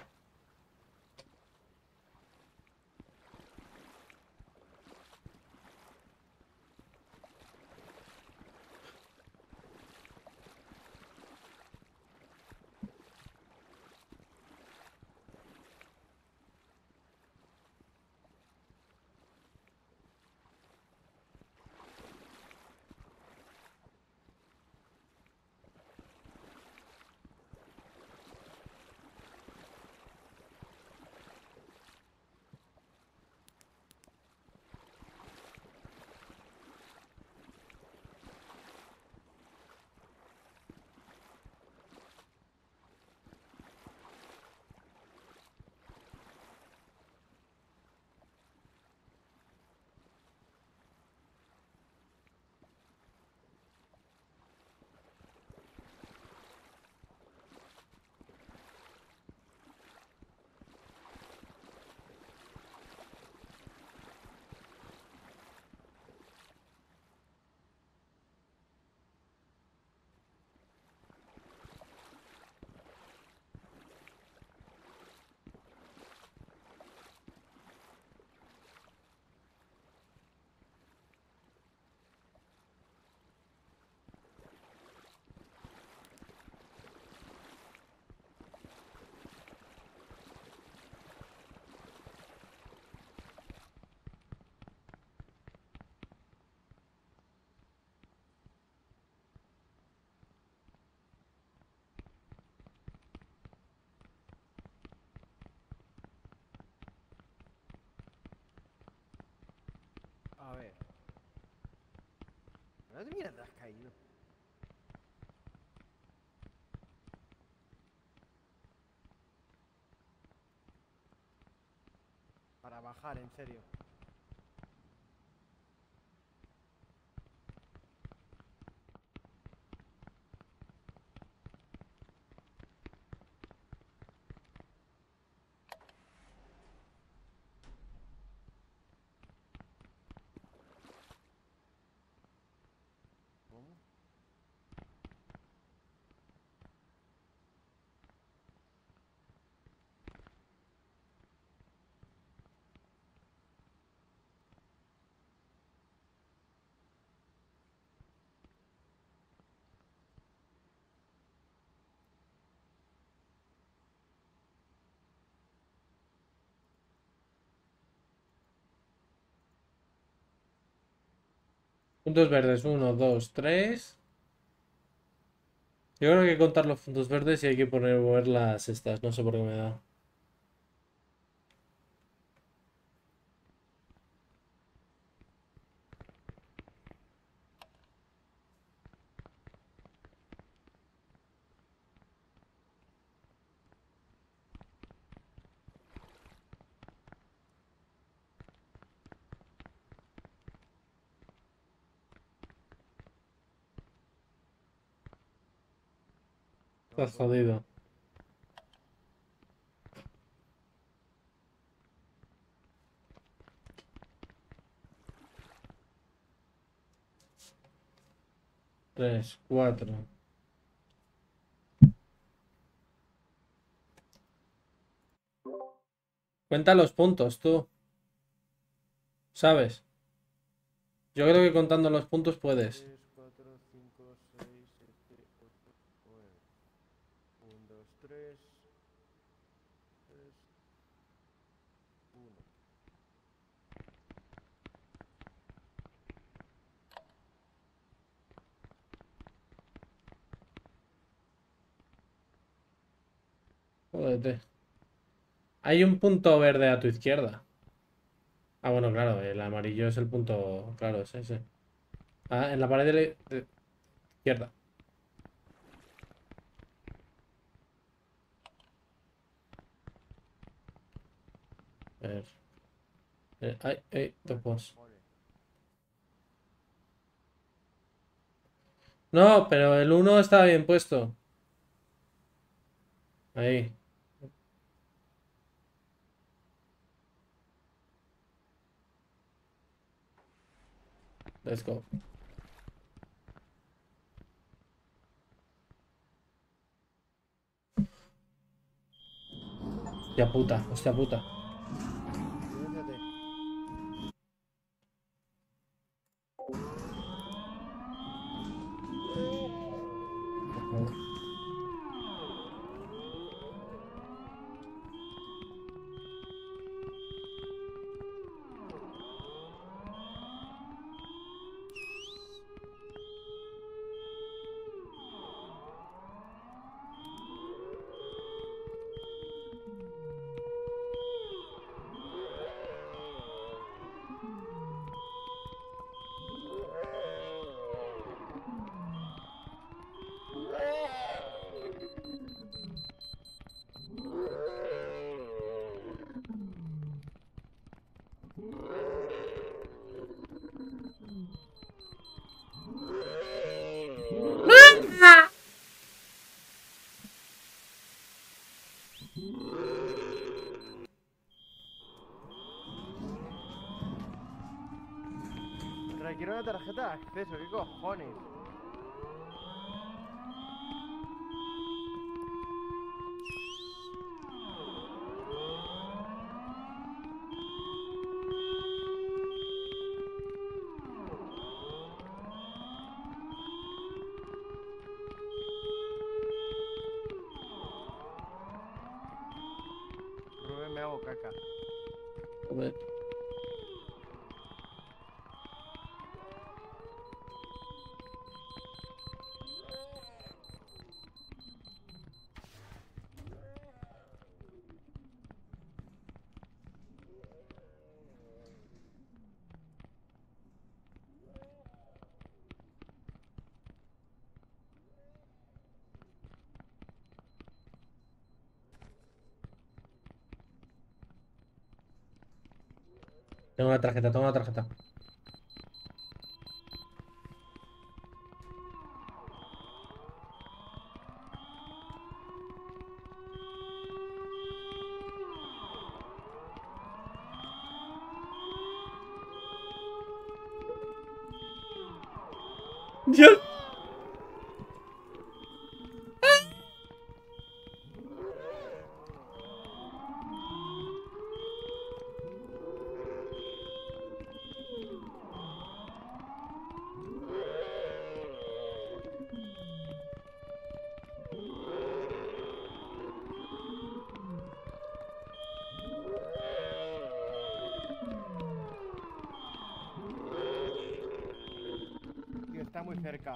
A ver. ¿Dónde mierda has caído? Para bajar, en serio. ¿Cómo? Puntos verdes. 1, 2, 3. Yo creo que hay que contar los puntos verdes y hay que mover las estas. No sé por qué me da. No Estás puedo. jodido. Tres, cuatro. Cuenta los puntos, tú. ¿Sabes? Yo creo que contando los puntos puedes. 3, 4, 5, 6, 7, 8, 9. 1, 2, 3, 3, 1. Jódete. Hay un punto verde a tu izquierda. Ah, bueno, claro, el amarillo es el punto. Claro, es ese. Ah, en la pared de izquierda. A ver. Ay, ay, topos. Ole. No, pero el uno está bien puesto. Ahí. Let's go. Hostia puta, hostia puta. Siéntate. Requiere una tarjeta de acceso, ¿qué cojones? Rubén, me hago caca. Joder. Tengo una tarjeta, tengo una tarjeta. Dios. Tío, está muy cerca.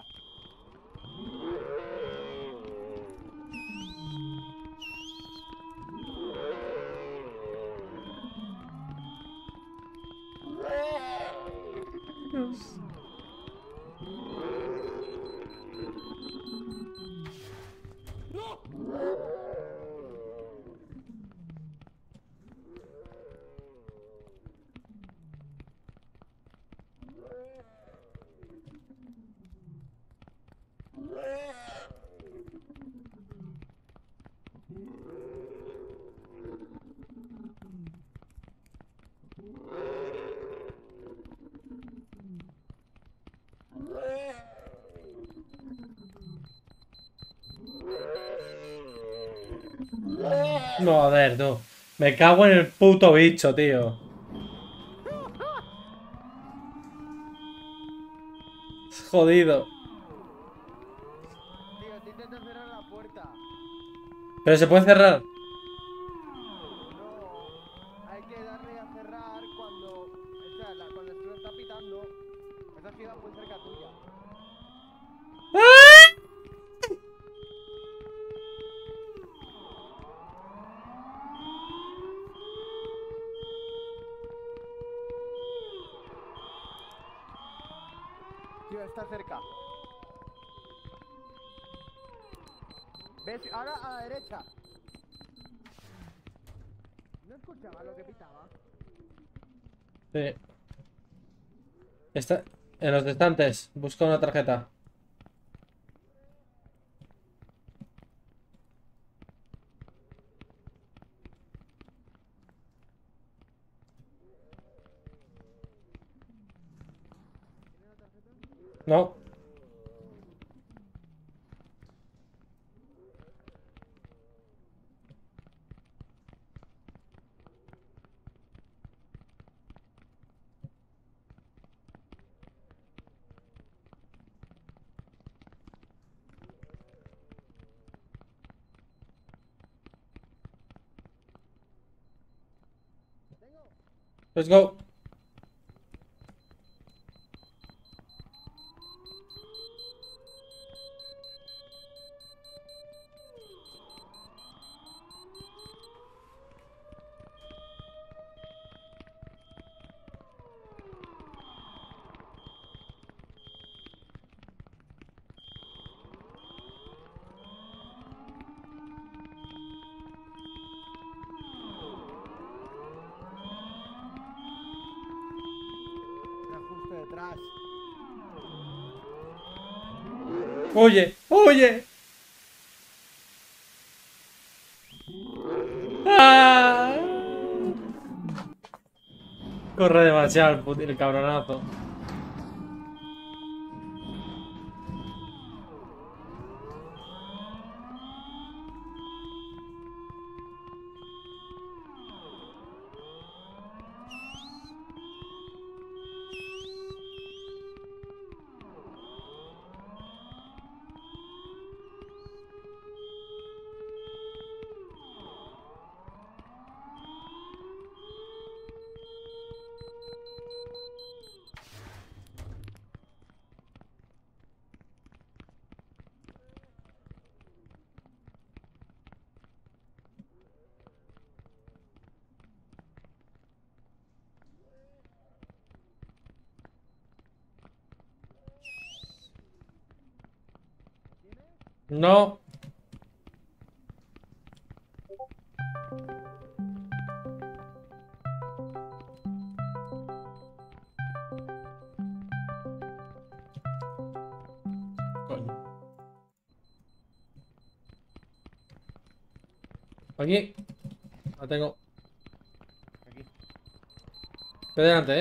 No, a ver, tú. Me cago en el puto bicho, tío. jodido. Tío, te intento cerrar la puerta. Pero se puede cerrar. No, hay que darle a cerrar cuando. O sea, cuando el suelo está pitando. Esa ciudad muy cerca tuya. Tío, está cerca. ¿Ves? Ahora a la derecha. ¿No escuchaba lo que pitaba? Sí. Está en los estantes. Busca una tarjeta. No. Let's go. Está justo detrás. Oye, oye. ¡Ah! Corre demasiado el cabronazo. No. Coño. Aquí. La tengo. Aquí. Ve delante,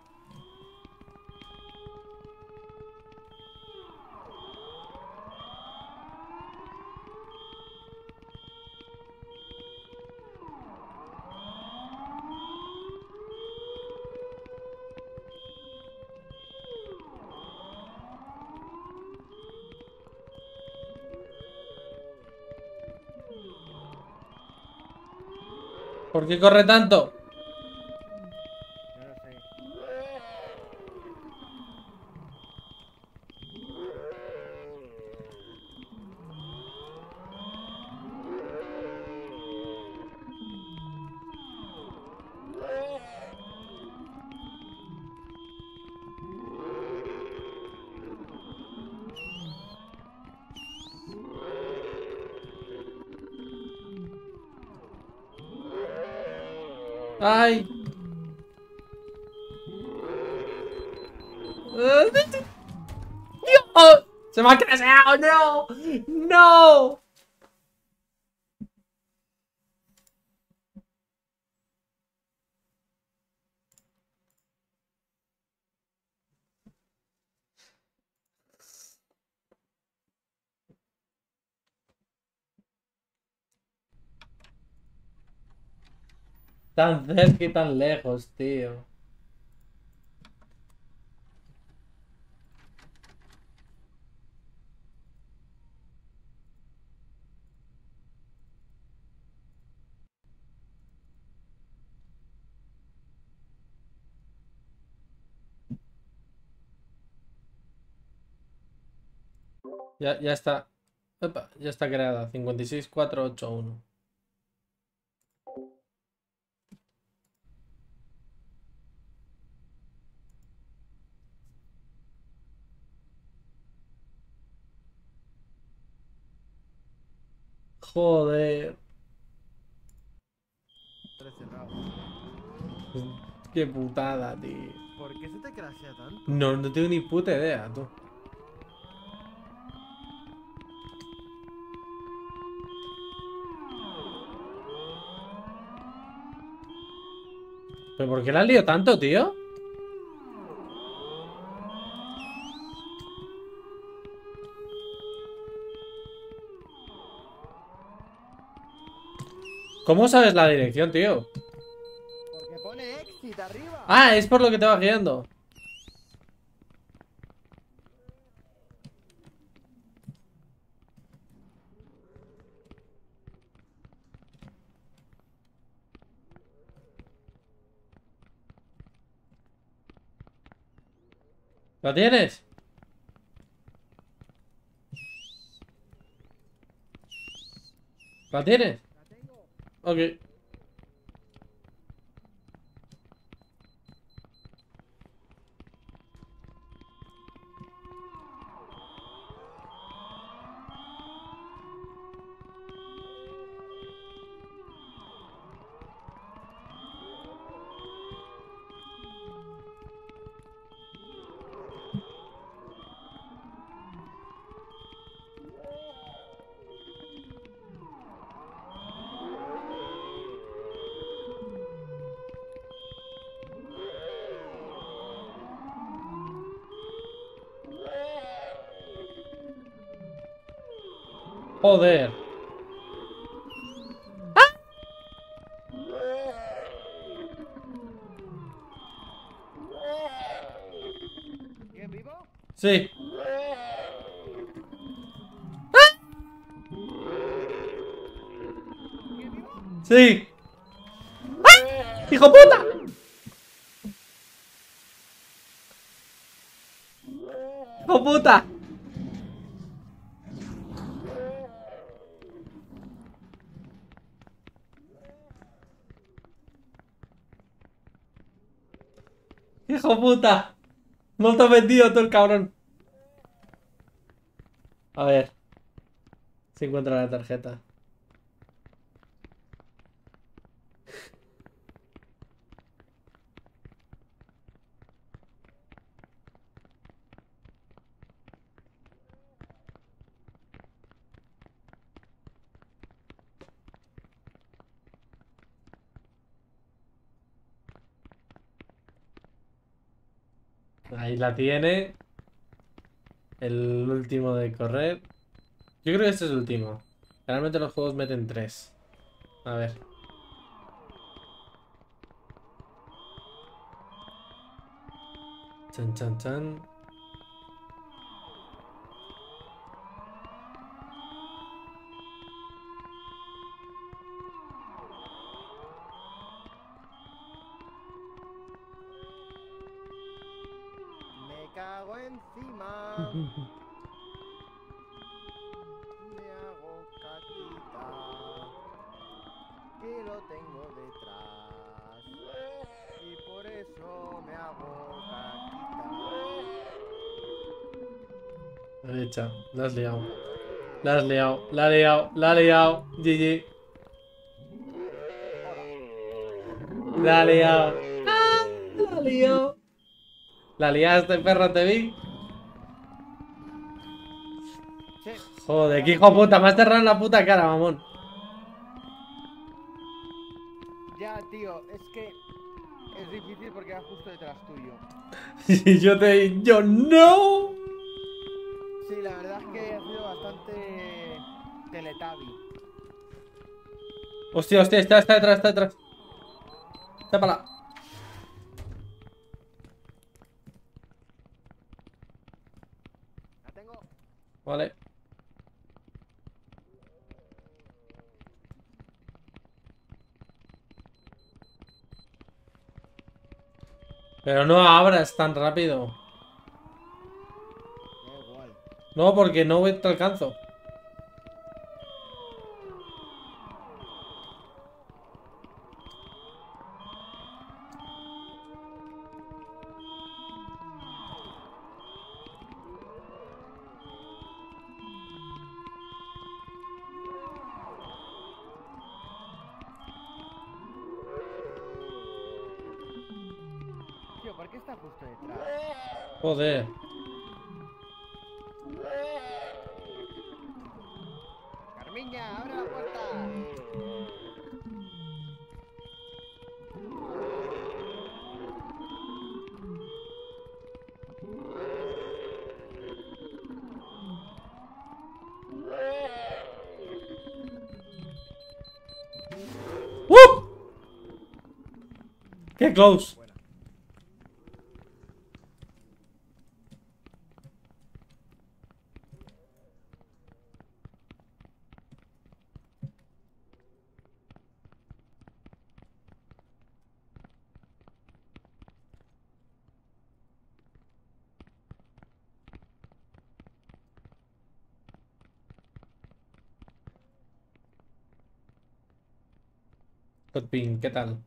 ¿Por qué corre tanto? No lo sé. ¡Ay! ¡Dios! ¡Se me ha crasheado! ¡No! ¡No! Tan cerca y tan lejos, tío. Ya está. Epa, ya está creada. 56481. Joder. 13 cerrado. Qué putada, tío. ¿Por qué se te crashea tanto? No tengo ni puta idea, tú. ¿Pero por qué la has liado tanto, tío? ¿Cómo sabes la dirección, tío? Porque pone exit arriba. Ah, es por lo que te vas guiando. ¿Lo tienes? ¿Lo tienes? La tengo. Ok. Joder. ¿Bien vivo? Sí. ¿Bien vivo? Sí. ¡Hijo puta! ¡Hijo puta! ¡Hijo puta! No te has vendido tú el cabrón. A ver. Si encuentra la tarjeta. Ahí la tiene. El último de correr. Yo creo que este es el último. Generalmente los juegos meten 3. A ver. Chan, chan, chan. Me cago encima. Me hago caquita. Y lo tengo detrás. Y por eso me hago caquita. Derecha. La has liado. La has liado. La ha liado. La ha liado. GG. La ha liado. ¡Ah! La liado. La liaste, perro, te vi. Sí. Joder, qué hijo puta. Me has cerrado en la puta cara, mamón. Ya, tío, es que es difícil porque va justo detrás tuyo. Y yo no. Sí, la verdad es que ha sido bastante teletabi. Hostia, hostia, está detrás, está detrás. Tápala. La tengo. Vale. Pero no abras tan rápido. Da igual. No, porque no te alcanzo. Tío, ¿por qué está justo detrás? Joder. Carmiña, abre la puerta. ¡Uh! ¡Qué close! Buena. Codpin, ¿qué tal?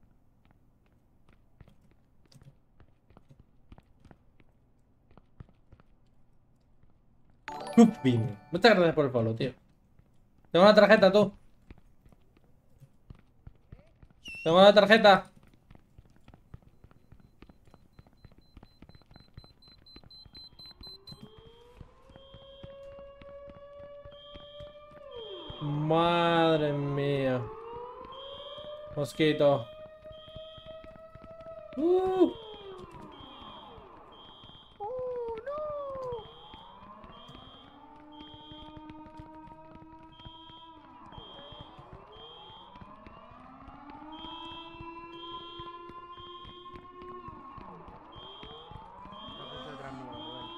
Codpin. Muchas gracias por el follow, tío. Tengo una tarjeta, tú. Tengo una tarjeta. Madre mía. Mosquito. Uh. Está justo detrás mío, Rubén.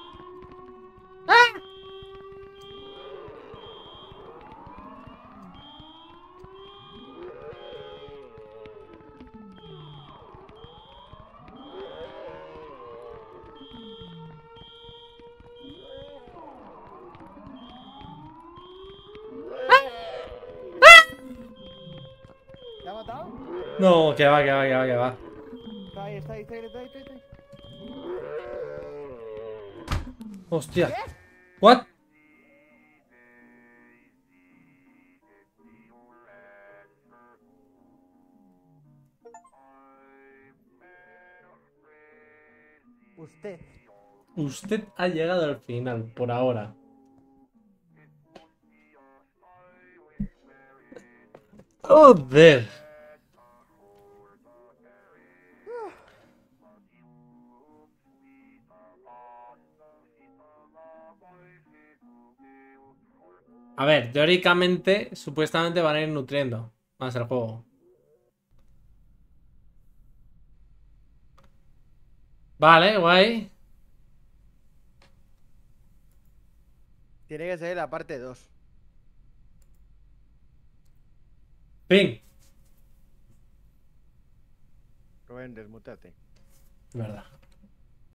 ¿Te ha matado? No, que va, que va, que va, que va. Está ahí, está ahí, está ahí, está ahí, está ahí. Hostia. ¿Qué? What? Usted. Usted ha llegado al final, por ahora. Joder. A ver, teóricamente, supuestamente van a ir nutriendo más el juego. Vale, guay. Tiene que ser la parte 2. Fin. Rubén, desmutate. Verdad.